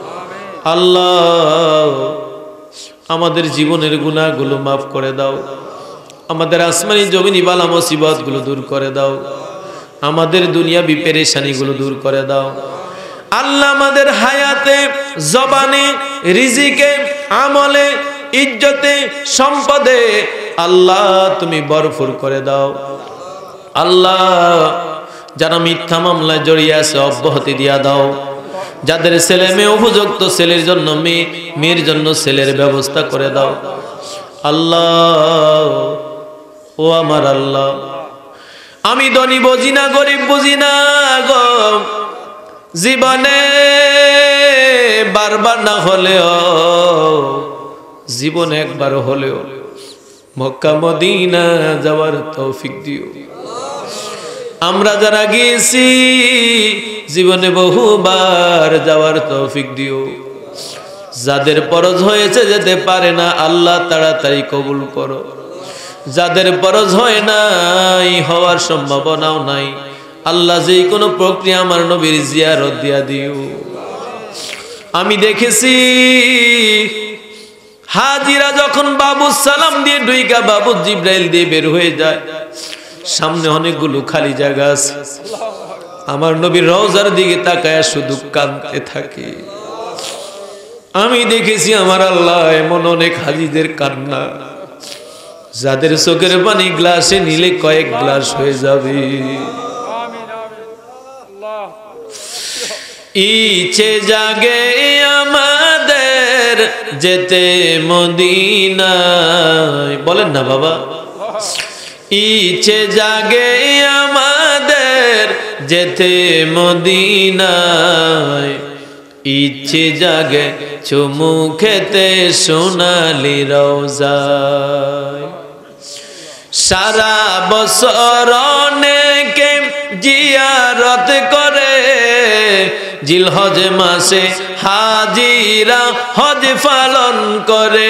আল্লাহ আমাদের জীবনের গুনাহগুলো মাফ করে দাও। আমাদের আসমানি জমিনি বালা মুসিবত গুলো দূর করে দাও। আমাদের দুনিয়াবি পেরেশানিগুলো দূর করে দাও। আল্লাহ আমাদের হায়াতে, জবানে, রিজিকে, আমলে, ইজ্জতে, সম্পদে আল্লাহ তুমি ভরপুর করে দাও। আল্লাহ যারা মিথ্যা মামলায় জড়িয়ে আছে অব্যাহতি দিয়া দাও। যাদের ছেলে মেয়ে উপযুক্ত ছেলের জন্য মেয়ে, মেয়ের জন্য ছেলের ব্যবস্থা করে দাও। আল্লাহ ও আমার আল্লাহ, আমি ধনী বুঝি না, গরিব বুঝি না গো, জীবনে বারবার না হলেও জীবনে একবার হলেও মক্কা মদিনা যাওয়ার তৌফিক দিও। আমরা যারা গিয়েছি জীবনে বহুবার যাওয়ার তৌফিক দিও। যাদের ফরজ হয়েছে যেতে পারে না আল্লাহ তাড়াতাড়ি কবুল করো। যাদের ফরজ হয় নাই, হওয়ার সম্ভাবনাও নাই, আল্লাহ যে কোনো প্রক্রিয়া আমার নবীর জিয়ারত দিয়া দিও। আমি দেখেছি হাজিরা যখন বাবু সালাম দিয়ে ঢুইকা বাবু জিব্রাইল দিয়ে বের হয়ে যায়, সামনে অনেকগুলো খালি জায়গা আছে, আমার নবীর রওজার দিকে তাকায় শুধু কাঁদতে থাকে। আমি দেখেছি আমার আল্লাহ এমন অনেক হাজিদের কান্না, যাদের চোখের পানি গ্লাসে নিলে কয়েক গ্লাস হয়ে যাবে। ইচ্ছে জাগে আমাদের যেতে মদিনায়, বলেন না বাবা। ইচ্ছে জাগে আমাদের যেতে মদিনায়, ইচ্ছে জাগে চুমু খেতে সোনালি রওজায়। সারা বছর অনেকে জিয়ারত করে, জিলহজ মাসে হাজিরা হজ পালন করে।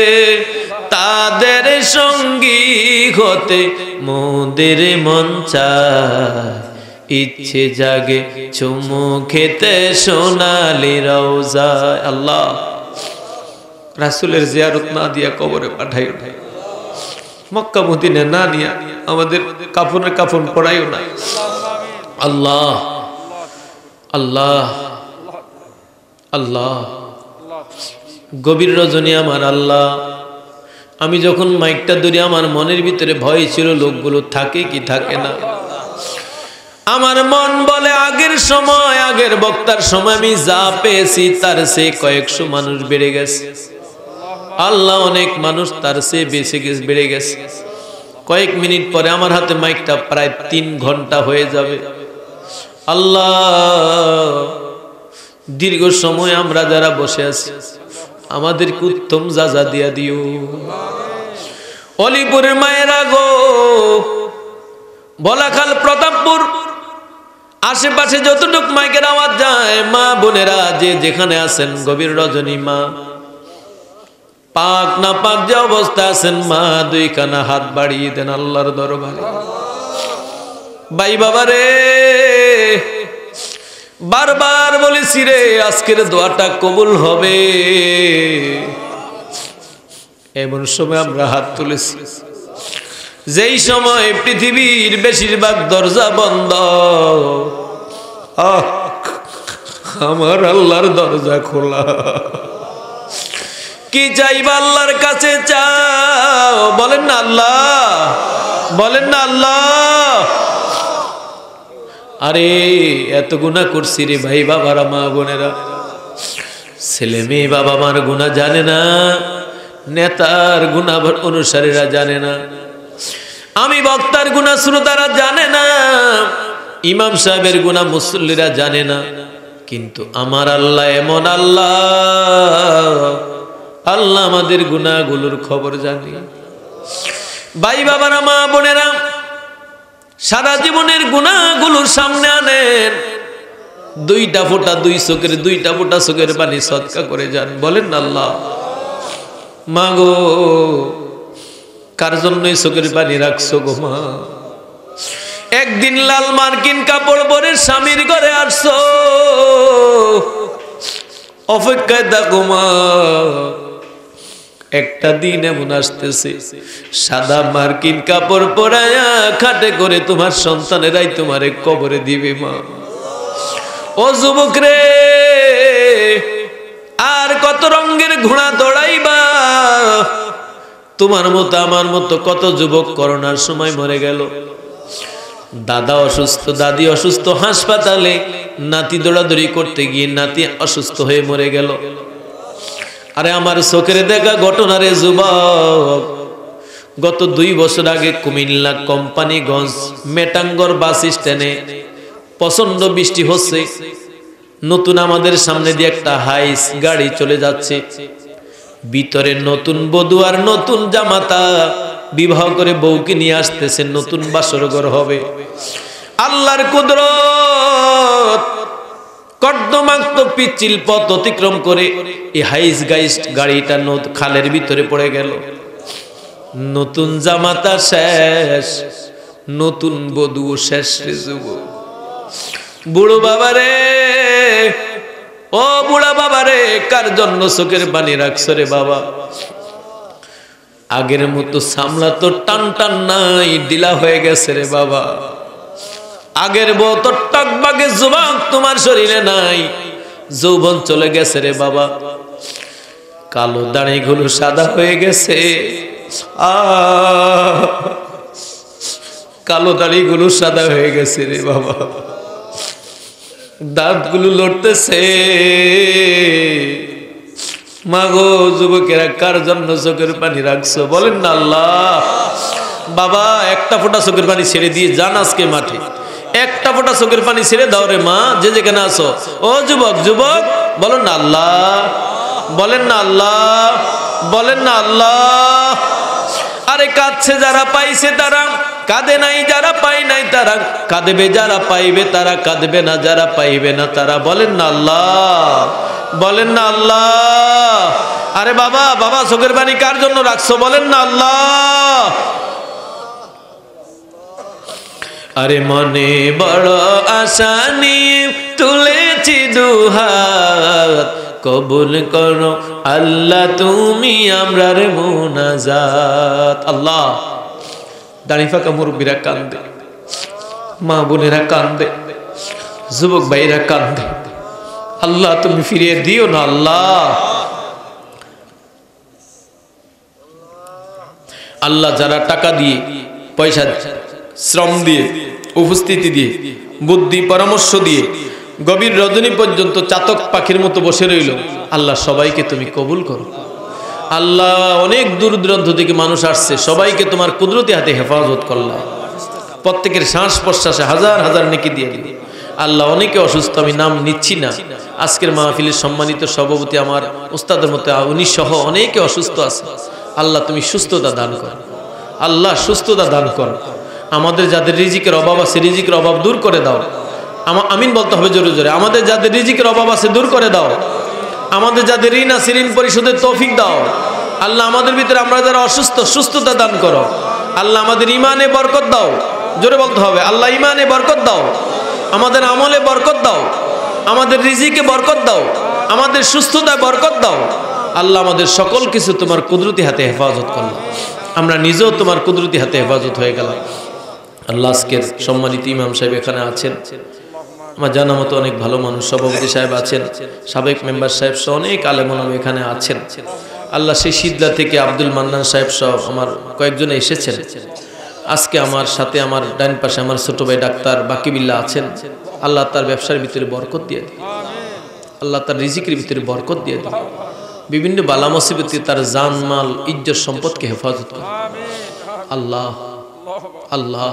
তাদের সঙ্গী হতে মোদের মন চায়, ইচ্ছে জাগে চুমু খেতে সোনালি রওজায়। আল্লাহ রাসূলের জিয়ারত না দিয়া কবরে পাঠাইও না, মক্কা মদিনা না নিয়া আমাদের কাফনের কাফন পড়াইও না। আল্লাহ আল্লাহ আল্লাহ, গভীর রজনী আমার আল্লাহ, আমি যখন মাইকটা ধরি আমার মনের ভিতরে ভয় ছিল লোকগুলো থাকে কি থাকে না। আমার মন বলে আগের সময়, আগের বক্তার সময় আমি যা পেয়েছি তার চেয়ে কয়েকশো মানুষ বেড়ে গেছে। আল্লাহ অনেক মানুষ তার চেয়ে বেড়ে গেছে। কয়েক মিনিট পরে আমার হাতে মাইকটা প্রায় 3 ঘন্টা হয়ে যাবে। আল্লাহ দীর্ঘ সময় আমরা যারা বসে আছি আমাদেরকে উত্তম যাজা দিয়া দিও। অলিপুরের মায়েরা গো, বলাখাল, প্রতাপপুর আশেপাশে যতটুক মাইকের আওয়াজ যায়, মা বোনেরা যে যেখানে আছেন, গভীর রজনী মা, পাক না পাক যে অবস্থা আছেন মা, 2 কানা হাত বাড়িয়ে দেন আল্লাহর দরবারে। ভাই বাবা রে, বারবার বলেছি রে আজকের দোয়াটা কবুল হবে, এমন সময় আমরা হাত তুলেছি যেই সময় পৃথিবীর বেশিরভাগ দরজা বন্ধ, আমার আল্লাহর দরজা খোলা। কি চাইবা আল্লাহর কাছে চাও, বলেন না আল্লাহ, বলেন না আল্লাহ। আরে এত গুনাহ করছি রে ভাই বাবারা, মা বোনেরা, ছেলে মেয়ে বাবা মার গুনাহ জানে না, নেতার গুনাহ অনুসারীরা জানে না, আমি বক্তার গুনাহ শ্রোতারা জানে না, ইমাম সাহেবের গুনাহ মুসল্লিরা জানে না, কিন্তু আমার আল্লাহ এমন আল্লাহ, আল্লাহ আমাদের গুনাহগুলোর খবর জানে। ভাই বাবারা, মা বোনেরা, সারা জীবনের গুনাহগুলোর সামনে আনেন, 2টা ফোঁটা 2 চোখের 2টা ফোঁটা চোখের পানি সদকা করে যান, বলেন না আল্লাহ। মা গো, কার জন্যই চোখের পানি রাখছো গো মা? একদিন লাল মার্কিন কাপড় পরে স্বামীর ঘরে আসছো, অপেক্ষায় থাকো মা, একটা দিন এমন আসতেছে সাদা মার্কিন কাপড় পরায়া খাটে করে তোমার সন্তানেরাই তোমারে কবরে দিবে মা। ও যুবক রে, আর কত রঙের ঘোড়া দৌড়াইবা? তোমার মতো আমার মতো কত যুবক করোনার সময় মরে গেল, দাদা অসুস্থ, দাদি অসুস্থ, হাসপাতালে নাতি দৌড়াদৌড়ি করতে গিয়ে নাতি অসুস্থ হয়ে মরে গেল। আরে আমার চোখের দেখা ঘটনারে যুবক, গত 2 বছর আগে কুমিল্লা কোম্পানিগঞ্জ মেটাঙ্গর বাস স্ট্যান্ডে প্রচন্ড বৃষ্টি হচ্ছে, নতুন আমাদের সামনে দিয়ে একটা হাইস গাড়ি চলে যাচ্ছে, ভিতরে নতুন বধূ আর নতুন জামাতা বিবাহ করে বউকে নিয়ে আসতেছে, নতুন বাসর ঘর হবে। আল্লাহর কুদরত, কর্দমাক্ত পিচ্ছিল পথ অতিক্রম করে এই হাইস গাইস গাড়িটা খালের ভিতরে পড়ে গেল। নতুন জামাতা শেষ, নতুন বধূ শেষ রে যুবক। বুড়ো বাবারে, ও বুড়া বাবারে, কার জন্য চোখের পানি রাখছো রে বাবা? আগের মতো সামলা তো টান টান নাই, ঢিলা হয়ে গেছে রে বাবা। আগের বউ তো টকবাগে যুবক তোমার শরীরে নাই, যৌবন চলে গেছে রে বাবা। কালো দাড়িগুলো সাদা হয়ে গেছে, কালো দাড়িগুলো সাদা হয়ে গেছে রে বাবা। দাঁতগুলো লড়তেছে। মাগো যুবকেরা, কার জন্য চোখের পানি রাখছো? বলেন না আল্লাহ। বাবা, একটা ফোঁটা চোখের পানি ছেড়ে দিয়ে যান আজকে মাঠে, একটা ফোঁটা চোখের পানি ছেড়ে দাও রে মা, যে যেখানে আছো। ও যুবক, যুবক বলেন না আল্লাহ, বলেন না আল্লাহ, বলেন না আল্লাহ। আরে কাঁদছে যারা পাইছে তারা, কাঁদে নাই যারা পাই নাই তারা, কাঁদবে যারা পাইবে তারা, কাঁদবে না যারা পাইবে না তারা। বলেন না আল্লাহ, বলেন না আল্লাহ। আরে বাবা, বাবা চোখের পানি কার জন্য রাখছো? বলেন না আল্লাহ। আরে মনে বড় আশা নিয়ে তুলেছি দুহাত, কবুল করো আল্লাহ তুমি আমরার মুনাজাত। আল্লাহ, দাঁড়িফাকা মুরব্বীরা কান্দে, মা বোনেরা কান্দে, যুবক ভাইরা কান্দে। আল্লাহ তুমি ফিরিয়ে দিও না আল্লাহ। আল্লাহ যারা টাকা দিয়ে, পয়সা, শ্রম দিয়ে, উপস্থিতি দিয়ে, বুদ্ধি পরামর্শ দিয়ে গভীর রজনী পর্যন্ত চাতক পাখির মতো বসে রইল, আল্লাহ সবাইকে তুমি কবুল করো। আল্লাহ অনেক দূর দূরান্ত থেকে মানুষ আসছে, সবাইকে তোমার কুদরতি হাতে হেফাজত করলাম। প্রত্যেকের শ্বাস প্রশ্বাসে হাজার হাজার নেকি দিয়ে দিল। আল্লাহ অনেকে অসুস্থ, আমি নাম নিচ্ছি না। আজকের মাহফিলের সম্মানিত সভাপতি আমার উস্তাদের মতো উনি সহ অনেকে অসুস্থ আছে। আল্লাহ তুমি সুস্থতা দান করো, আল্লাহ সুস্থতা দান করো। আমাদের যাদের রিজিকের অভাব আছে, রিজিকের অভাব দূর করে দাও। আমিন বলতে হবে জোরে জোরে। আমাদের যাদের রিজিকের অভাব আছে দূর করে দাও। আমাদের যাদের ঋণ আছে ঋণ পরিশোধের তৌফিক দাও। আল্লাহ আমাদের ভিতরে আমরা যারা অসুস্থ, সুস্থতা দান করো। আল্লাহ আমাদের ইমানে বরকত দাও, জোরে বলতে হবে। আল্লাহ ইমানে বরকত দাও, আমাদের আমলে বরকত দাও, আমাদের রিজিকে বরকত দাও, আমাদের সুস্থতায় বরকত দাও। আল্লাহ আমাদের সকল কিছু তোমার কুদরতি হাতে হেফাজত করলাম, আমরা নিজেও তোমার কুদরতি হাতে হেফাজত হয়ে গেলাম। আল্লাহ আজকের সম্মানিত ইমাম সাহেব এখানে আছেন, আমার জানা মতো অনেক ভালো মানুষ, সভাপতি সাহেব আছেন, সাবেক মেম্বার সাহেব সহ অনেক আলেম ওলামা এখানে আছেন। আল্লাহ সেই সিদলা থেকে আব্দুল মান্নান সাহেব সহ আমার কয়েকজন এসেছেন। আজকে আমার সাথে আমার ডাইন পাশে আমার ছোট ভাই ডাক্তার বাকিবিল্লাহ আছেন। আল্লাহ তার ব্যবসার ভিতরে বরকত দিয়ে দিন, আল্লাহ তার রিজিকের ভিতরে বরকত দিয়ে দিন, বিভিন্ন বালা মুসিবতে তার জান মাল ইজ্জত সম্পদকে হেফাজত করুন। আল্লাহ আল্লাহ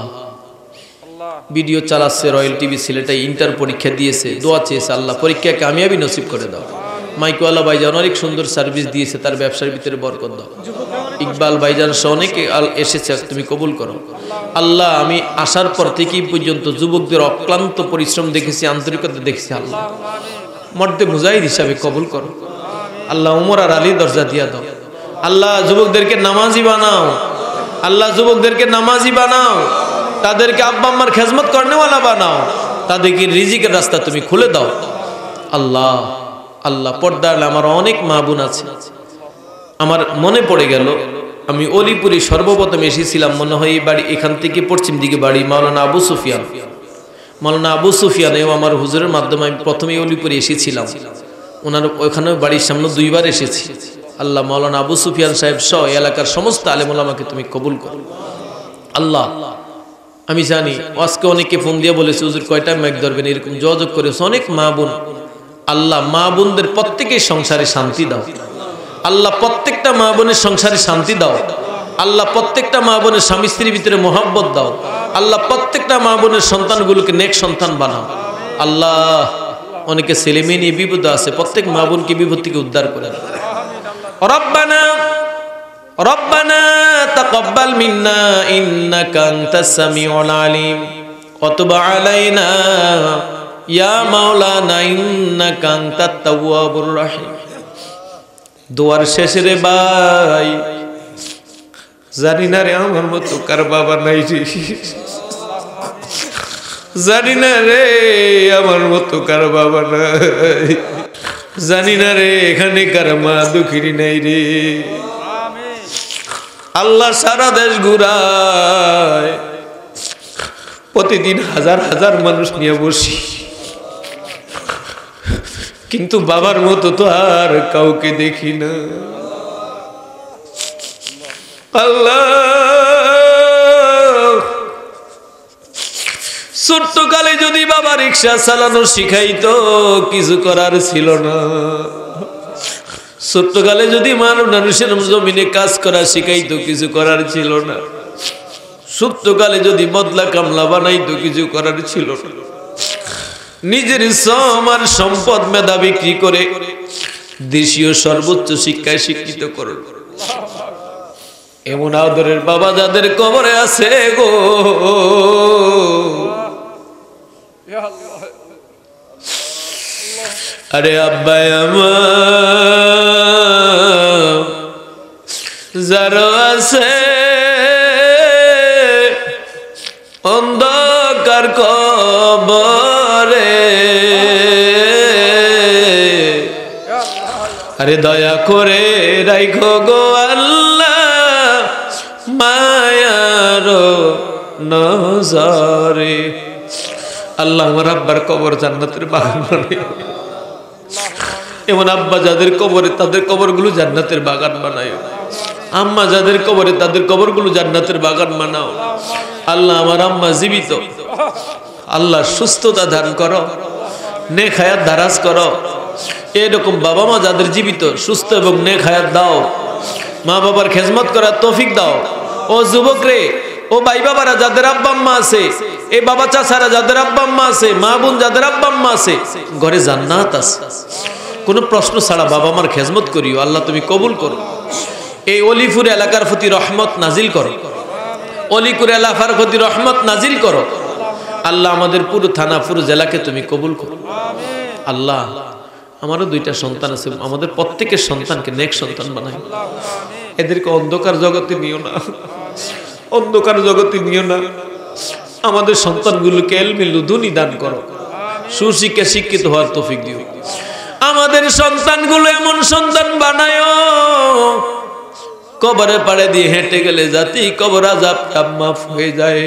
ভিডিও চালাচ্ছে, রয়্যাল টিভি সিলেটে ইন্টার পরীক্ষা দিয়েছে, দোয়া চেয়েছে, আল্লাহ পরীক্ষাকে কামিয়াবি নসিব করে দাও। মাইকওয়ালা ভাইজান অনেক সুন্দর সার্ভিস দিয়েছে, তার ব্যবসার ভিতরে বরকত দাও। ইকবাল ভাইজান সহ অনেকে এসেছে, তুমি কবুল করো। আল্লাহ আমি আসার পর থেকেই পর্যন্ত যুবকদের অক্লান্ত পরিশ্রম দেখেছি, আন্তরিকতা দেখেছি। আল্লাহ মর্দে মুজাহিদ হিসাবে কবুল করো। আল্লাহ উমর আর আলী দরজা দিয়া দাও। আল্লাহ যুবকদেরকে নামাজি বানাও, আল্লাহ যুবকদেরকে নামাজি বানাও, তাদেরকে আব্বা আম্মার খেজমত করনেওয়ালা বানাও, তাদেরকে রিজিকের রাস্তা তুমি খুলে দাও। আল্লাহ আল্লাহ পর্দার আমার অনেক মা বোন আছে। আমার মনে পড়ে গেল আমি অলিপুরে সর্বপ্রথম এসেছিলাম, মনে হয় এই বাড়ি এখান থেকে পশ্চিম দিকে বাড়ি মাওলানা আবু সুফিয়ান। মাওলানা আবু সুফিয়ানেও আমার হুজুরের মাধ্যমে আমি প্রথমে অলিপুরে এসেছিলাম। ওনার ওখানে বাড়ির সামনে দুইবার এসেছি। আল্লাহ মাওলানা আবু সুফিয়ান সাহেব সহ এলাকার সমস্ত আলেম ওলামাকে তুমি কবুল করো। আল্লাহ আমি জানি আজকে অনেকে ফোন দিয়ে বলেছে হুজুর কয়টা মাইক ধরবেন, এরকম যোগাযোগ করেছে অনেক মা বোন। আল্লাহ মা বোনদের প্রত্যেকের সংসারে শান্তি দাও। আল্লাহ প্রত্যেকটা মা বোনের সংসারে শান্তি দাও। আল্লাহ প্রত্যেকটা মা বোনের স্বামী স্ত্রীর ভিতরে মোহাব্বত দাও। আল্লাহ প্রত্যেকটা মা বোনের সন্তানগুলোকে নেক সন্তান বানাও। আল্লাহ অনেকে ছেলে মেয়ে নিয়ে বিপদ আছে, প্রত্যেক মা বোনকে বিপদ থেকে উদ্ধার করেন। রব্বানা রব্বানা তাকাব্বাল মিন্না ইন্নাকা আনতাস সামিউল আলিম ওয়া তুব আলাইনা ইয়া মাওলানা ইন্নাকা আনতাত তাওয়াবুর রহিম। দোয়ার শেষে রে ভাই, জানি না রে আমার মতো কার বাবা নাই রে, জানি না রে আমার মতো কার বাবা নাই, জানি না রে এখানে কার মা দুঃখিনী নাই রে। আল্লাহ সারা দেশ ঘুরায়, প্রতিদিন হাজার হাজার মানুষ নিয়ে বসি, কিন্তু বাবার মতো তো আর কাউকে দেখি না। আল্লাহ ছোট্টকালে যদি বাবা রিক্সা চালানো শিখাইতো কিছু করার ছিল না, ছোট্টকালে যদি মানুষের জমিনে কাজ করা শিখাইতো কিছু করার ছিল না, ছোট্টকালে যদি বদলা কামলা বানাইতো কিছু করার ছিল না। নিজের শ্রম আর সম্পদ মেধা বিক্রি করে দেশীয় সর্বোচ্চ শিক্ষায় শিক্ষিত করো। এমন আদরের বাবা যাদের কবরে আছে গো, আরে আব্বা আমার যারা আছে অন্ধকার কবরে, আরে দয়া করে রাইখো গো আল্লাহ মায়ার নজরে। আল্লাহ আমার আব্বার কবর জান্নাতের বাগান বানাই, এমন আব্বা যাদের কবরে তাদের কবরগুলো জান্নাতের বাগান বানায়, আম্মা যাদের কবরে তাদের কবরগুলো জান্নাতের বাগান বানাও। আল্লাহ আমার আম্মা জীবিত, আল্লাহ সুস্থতা দান করো, নেক হায়াত দারাজ করো। এরকম বাবা মা যাদের জীবিত সুস্থ এবং নেক হায়াত দাও, মা বাবার খেজমত করার তৌফিক দাও। ও যুবক রে, ও ভাই বাবারা যাদের আব্বা আম্মা আছে, এই বাবা চাচারা যাদের আব্বা আম্মা আছে, মা বোন যাদের আব্বা আম্মা আছে, ঘরে জান্নাত আছে। কোনো প্রশ্ন ছাড়া বাবা মার খেজমত করিও, আল্লাহ তুমি কবুল করো। এই অলিপুর এলাকার প্রতি রহমত নাজিল করো, অলিপুর এলাকার প্রতি রহমত নাজিল করো। আল্লাহ আমাদের পুরো থানা পুরো জেলাকে তুমি কবুল করো। আল্লাহ আমারও দুইটা সন্তান আছে, আমাদের প্রত্যেকের সন্তানকে নেক সন্তান বানাই। এদেরকে অন্ধকার জগতে নিও না, অন্ধকার জগতে নিও না। আমাদের সন্তানগুলোকে ইলমে লুদুনি দান করো, সুশিক্ষা শিক্ষিত হওয়ার তৌফিক দিও। আমাদের সন্তানগুলো এমন সন্তান বানায়ো কবরে পাড়ে দিয়ে হেঁটে গেলে জাতি কবর আযাব মাফ হয়ে যায়।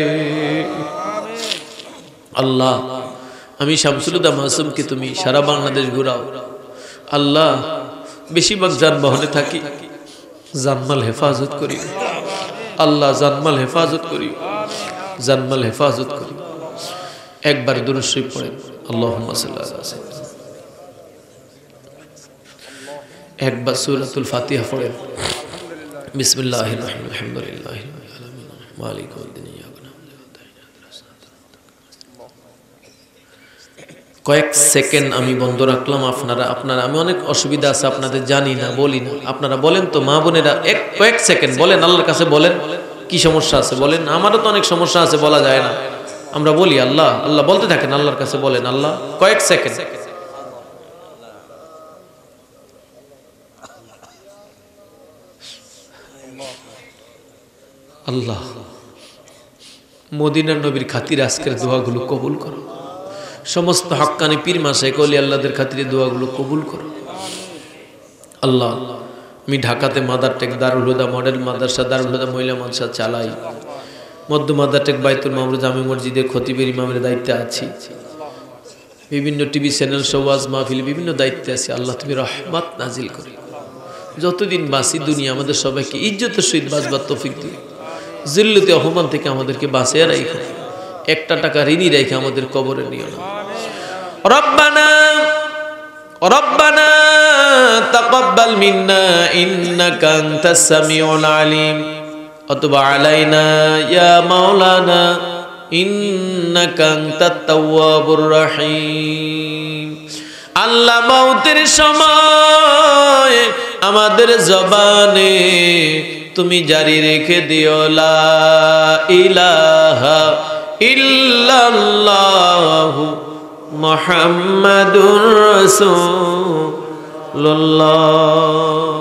আল্লাহ আমি শামসুল হুদা মাসুমকে তুমি সারা বাংলাদেশ ঘুরাও। আল্লাহ বেশিরভাগ যানবাহনে থাকি, জানমাল হেফাজত করি। আল্লাহ জানমাল হেফাজত করি, জানমাল হেফাজত করি। একবার দুরূদ শরীফ পড়েন, আল্লাহুম্মা সাল্লি আলা সাইয়্যিদিনা। একবার সূরাতুল ফাতিহা পড়েন, বিসমিল্লাহির রহমানির রহিম, আলহামদুলিল্লাহি রাব্বিল আলামিন, মালিকি ইয়াউমিদ্দিন, ইয়াকা না'বুদু ওয়া ইyyaka নাস্তাঈন। কয়েক সেকেন্ড আমি বন্ধ রাখলাম। আপনারা আমি অনেক অসুবিধা আছে আপনাদের, জানি না, বলি না। আপনারা বলেন তো মা বোনেরা, কয়েক সেকেন্ড বলেন, আল্লাহর কাছে বলেন কি সমস্যা আছে বলেন। আমারও তো অনেক সমস্যা আছে, বলা যায় না। আমরা বলি আল্লাহ আল্লাহ বলতে থাকেন, আল্লাহর কাছে বলেন। আল্লাহ কয়েক সেকেন্ড। আল্লাহ মদিনার নবীর খাতিরে আজকের দোয়াগুলো কবুল করো। সমস্ত হক্কানি পীর মাশায়েখ ওলি আল্লাহদের খাতিরে দোয়াগুলো কবুল করো। আল্লাহ আমি ঢাকাতে মাদারটেক দারুল হুদা মডেল মাদ্রাসা, দারুল হুদা মহিলা মাদ্রাসা চালাই। মধ্য মাদারটেক বাইতুল মামুর জামি মসজিদের খতিবের ইমামের দায়িত্বে আছি। বিভিন্ন টিভি চ্যানেল, ওয়াজ মাহফিল, বিভিন্ন দায়িত্বে আছি। আল্লাহ তুমি রহমত নাজিল করো। যতদিন বাঁচি দুনিয়া আমাদের সবাইকে ইজ্জতের সহিত বাঁচবার তৌফিক দিও। জিল্লতে অপমান থেকে আমাদেরকে বাঁচিয়ে রাখো। একটা টাকা ঋণী রেখে আমাদের কবরে নিও না। রব্বানা রব্বানা তাকাব্বাল মিন্না ইন্নাকা আনতাস সামিউল আলিম ওয়া তুব আলাইনা ইয়া মাওলানা ইন্নাকা আনতাত তাওয়াবুর রহিম। আল্লাহ মৌতের সময় আমাদের জবানে তুমি জারি রেখে দিও লা ইলাহা ইল্লাল্লাহু মুহাম্মাদুর রাসূলুল্লাহ।